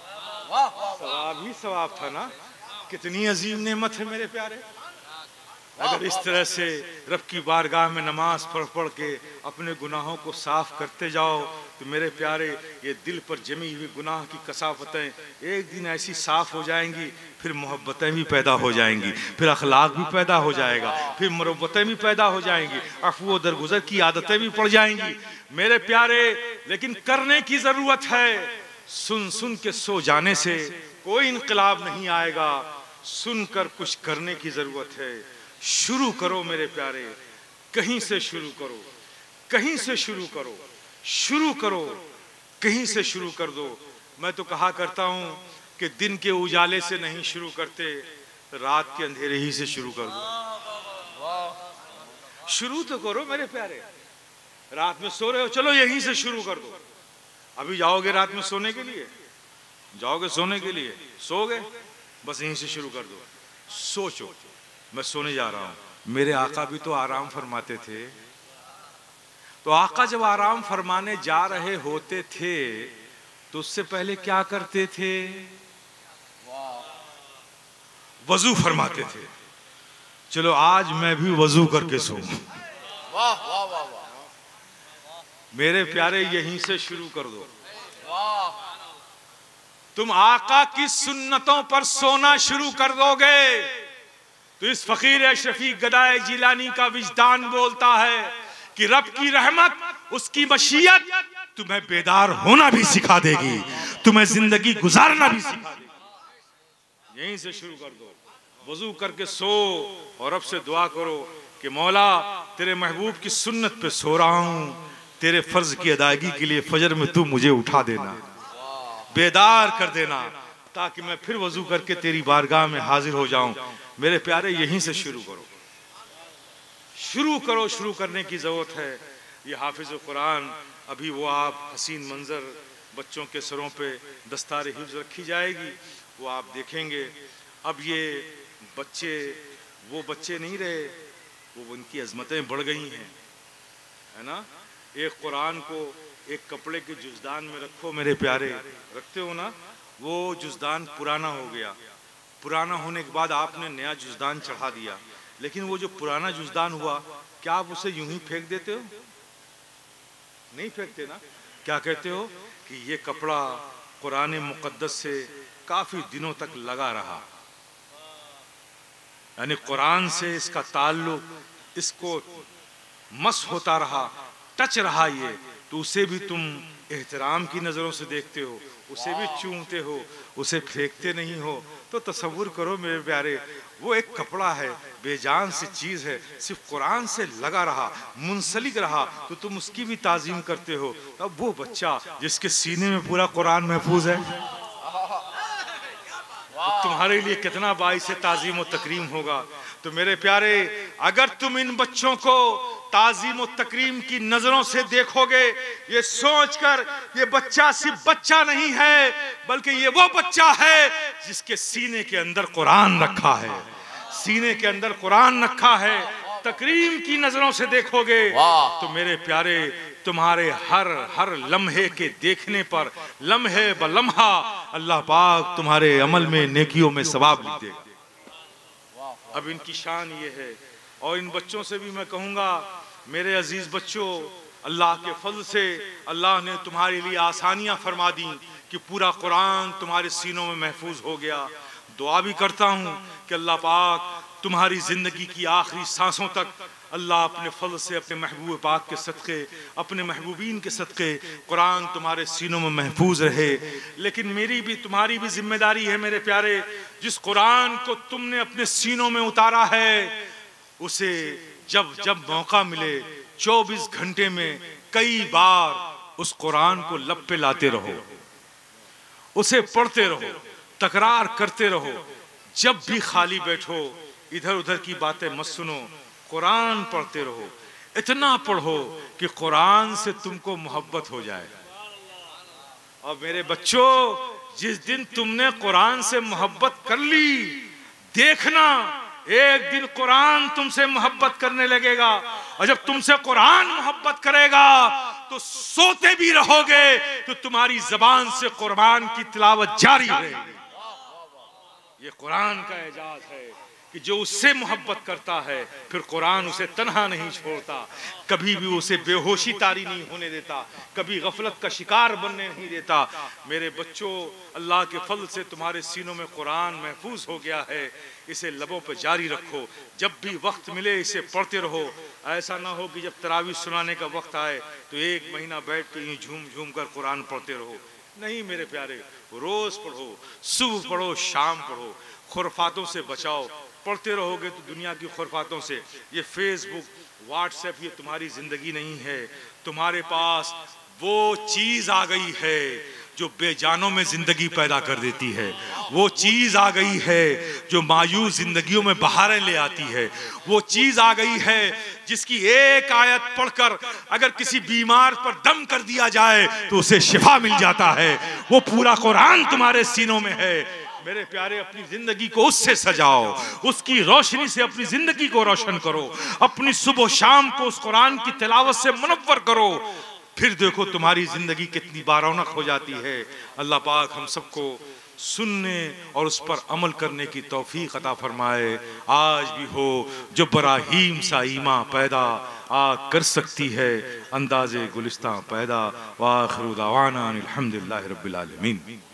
S2: सवाब ही सवाब था ना। कितनी अजीम नेमत है मेरे प्यारे। अगर इस तरह से रब की बारगाह में नमाज पढ़ पढ़ के अपने गुनाहों को साफ करते जाओ तो मेरे प्यारे ये दिल पर जमी हुई गुनाह की कसावतें एक दिन ऐसी साफ हो जाएंगी, फिर मोहब्बतें भी पैदा हो जाएंगी, फिर अखलाक भी पैदा हो जाएगा, फिर मुरब्बतें भी पैदा हो जाएंगी, अफू दरगुजर की आदतें भी पड़ जाएंगी मेरे प्यारे। लेकिन करने की जरूरत है। सुन सुन के सो जाने से कोई इनकलाब नहीं आएगा, सुनकर कुछ करने की जरूरत है। शुरू करो मेरे प्यारे, कहीं से शुरू करो, कहीं से शुरू करो, शुरू करो, कहीं से शुरू कर दो। मैं तो कहा करता हूं कि दिन के उजाले से नहीं शुरू करते, रात के अंधेरे ही से शुरू कर दो। शुरू तो करो मेरे प्यारे। रात में सो रहे हो, चलो यहीं से शुरू कर दो। अभी जाओगे रात में सोने के लिए, जाओगे सोने के लिए, सोगे, बस यहीं से शुरू कर दो। सोचो मैं सोने जा रहा हूं। मेरे आका भी तो आराम फरमाते थे। तो आका जब आराम फरमाने जा रहे होते थे तो उससे पहले क्या करते थे? वजू फरमाते थे। चलो आज मैं भी वजू करके सोऊं।
S3: वाह वाह वाह वाह
S2: मेरे प्यारे यहीं से शुरू कर दो। तुम आका की सुन्नतों पर सोना शुरू कर दोगे तो इस फकीर अशरफी गदाए जिलानी का विजदान बोलता है कि रब की रहमत, उसकी मशीयत तुम्हें बेदार होना भी सिखा देगी, तुम्हें जिंदगी गुजारना भी सिखा देगी। यहीं से शुरू कर दो। वजू करके सो और रब से दुआ करो कि मौला तेरे महबूब की सुन्नत पे सो रहा हूं, तेरे फर्ज की अदायगी के लिए फजर में तू मुझे उठा देना, बेदार कर देना, ताकि मैं फिर वजू करके तेरी बारगाह में हाजिर हो जाऊं। मेरे प्यारे यहीं से शुरू करो, शुरू करो। शुरू करने की जरूरत है। ये हाफिज कुरान, अभी वो आप हसीन मंजर बच्चों के सरों पे दस्तार हिफ्ज रखी जाएगी, वो आप देखेंगे। अब ये बच्चे वो बच्चे नहीं रहे, वो उनकी अजमतें बढ़ गई हैं, है ना। एक कुरान को एक कपड़े के जुज़दान में रखो मेरे प्यारे, रखते हो ना, वो जुज़दान पुराना हो गया। पुराना होने के बाद आपने नया जुज़दान चढ़ा दिया, लेकिन वो जो पुराना जुज़दान हुआ, क्या आप उसे यूं ही फेंक देते हो? नहीं फेंकते ना। क्या कहते हो कि ये कपड़ा कुरान मुक़द्दस से काफी दिनों तक लगा रहा, यानी कुरान से इसका ताल्लुक, इसको मस होता रहा, टच रहा ये, तो उसे भी तुम एहतराम की नज़रों से देखते हो, उसे भी चूमते हो, उसे फेंकते नहीं हो। तो तसव्वुर करो मेरे प्यारे, वो एक कपड़ा है, बेजान सी चीज़ है, सिर्फ कुरान से लगा रहा, मुंसलिक रहा, तो तुम उसकी भी ताज़ीम करते हो। अब वो बच्चा जिसके सीने में पूरा कुरान महफूज है, तो तुम्हारे लिए कितना बाइस ताज़ीम व तकरीम होगा। तो मेरे प्यारे, अगर तुम इन बच्चों को ताज़ीम व तकरीम की नजरों से देखोगे, ये सोचकर ये बच्चा सिर्फ बच्चा नहीं है, बल्कि ये वो बच्चा है जिसके सीने के अंदर कुरान रखा है, सीने के अंदर कुरान रखा है। तकरीम की नजरों से देखोगे तो मेरे प्यारे, तुम्हारे हर लम्हे के देखने पर, लम्हे ब लम्हा, अल्लाह पाक तुम्हारे अमल में, नेकियों में सवाब लिख देगा। अब इनकी शान ये है। और इन बच्चों से भी मैं कहूँगा, मेरे अजीज बच्चों, अल्लाह के फजल से अल्लाह ने तुम्हारे लिए आसानियाँ फरमा दी कि पूरा कुरान तुम्हारे सीनों में महफूज हो गया। दुआ भी करता हूँ कि अल्लाह पाक तुम्हारी ज़िंदगी की आखिरी सांसों तक अल्लाह अपने फजल से, अपने महबूब पाक के सदक़े, अपने महबूबीन के सदक़े कुरान तुम्हारे सीनों में महफूज रहे। लेकिन मेरी भी, तुम्हारी भी जिम्मेदारी है मेरे प्यारे, जिस कुरान को तुमने अपने सीनों में उतारा है, उसे जब जब मौका मिले 24 घंटे में कई बार उस कुरान को लब पे लाते रहो, उसे पढ़ते रहो, तकरार करते रहो। जब भी खाली बैठो, इधर उधर की बातें मत सुनो, कुरान पढ़ते रहो। इतना पढ़ो कि कुरान से तुमको मोहब्बत हो जाए। और मेरे बच्चों, जिस दिन तुमने कुरान से मोहब्बत कर ली, देखना एक दिन कुरान तुमसे मोहब्बत करने लगेगा। और जब तुमसे कुरान मोहब्बत करेगा तो सोते भी रहोगे तो तुम्हारी जबान से कुरान की तिलावत जारी रहेगी। ये कुरान का एजाज है कि जो उससे मोहब्बत करता है फिर कुरान उसे तन्हा नहीं छोड़ता, कभी भी उसे बेहोशी तारी नहीं होने देता, कभी गफलत का शिकार बनने नहीं देता। मेरे बच्चों, अल्लाह के फल से तुम्हारे सीनों में कुरान महफूज हो गया है, इसे लबों पर जारी रखो, जब भी वक्त मिले इसे पढ़ते रहो। ऐसा ना हो कि जब तरावी सुनाने का वक्त आए तो 1 महीना बैठ के यूं झूम झूम कर कुरान पढ़ते रहो। नहीं मेरे प्यारे, रोज पढ़ो, सुबह पढ़ो, शाम पढ़ो, खुरफातों से बचाओ। पढ़ते रहोगे तो दुनिया की खुरफातों से, ये फेसबुक व्हाट्सएप ये तुम्हारी जिंदगी नहीं है। तुम्हारे पास वो चीज आ गई है जो बेजानों में जिंदगी पैदा कर देती है, वो चीज आ गई है जो मायूस जिंदगियों में बहारें ले आती है, वो चीज आ गई है जिसकी एक आयत पढ़कर अगर किसी बीमार पर दम कर दिया जाए तो उसे शिफा मिल जाता है। वो पूरा कुरान तुम्हारे सीनों में है। मेरे प्यारे, अपनी जिंदगी को उससे सजाओ, उसकी रोशनी से अपनी जिंदगी को रोशन करो, अपनी सुबह शाम को उस कुरान की तिलावत से मुनव्वर करो, फिर देखो तुम्हारी जिंदगी कितनी बारौनक हो जाती है। अल्लाह पाक हम सबको सुनने और उस पर अमल करने की तौफीक अता फरमाए। आज भी हो जो बराहीम सा ईमा पैदा आ कर सकती है अंदाज़े गुलिस्तां पैदा। व आखिरु दावाना अनिल हम्दुलिल्लाहि रब्बिल आलमीन।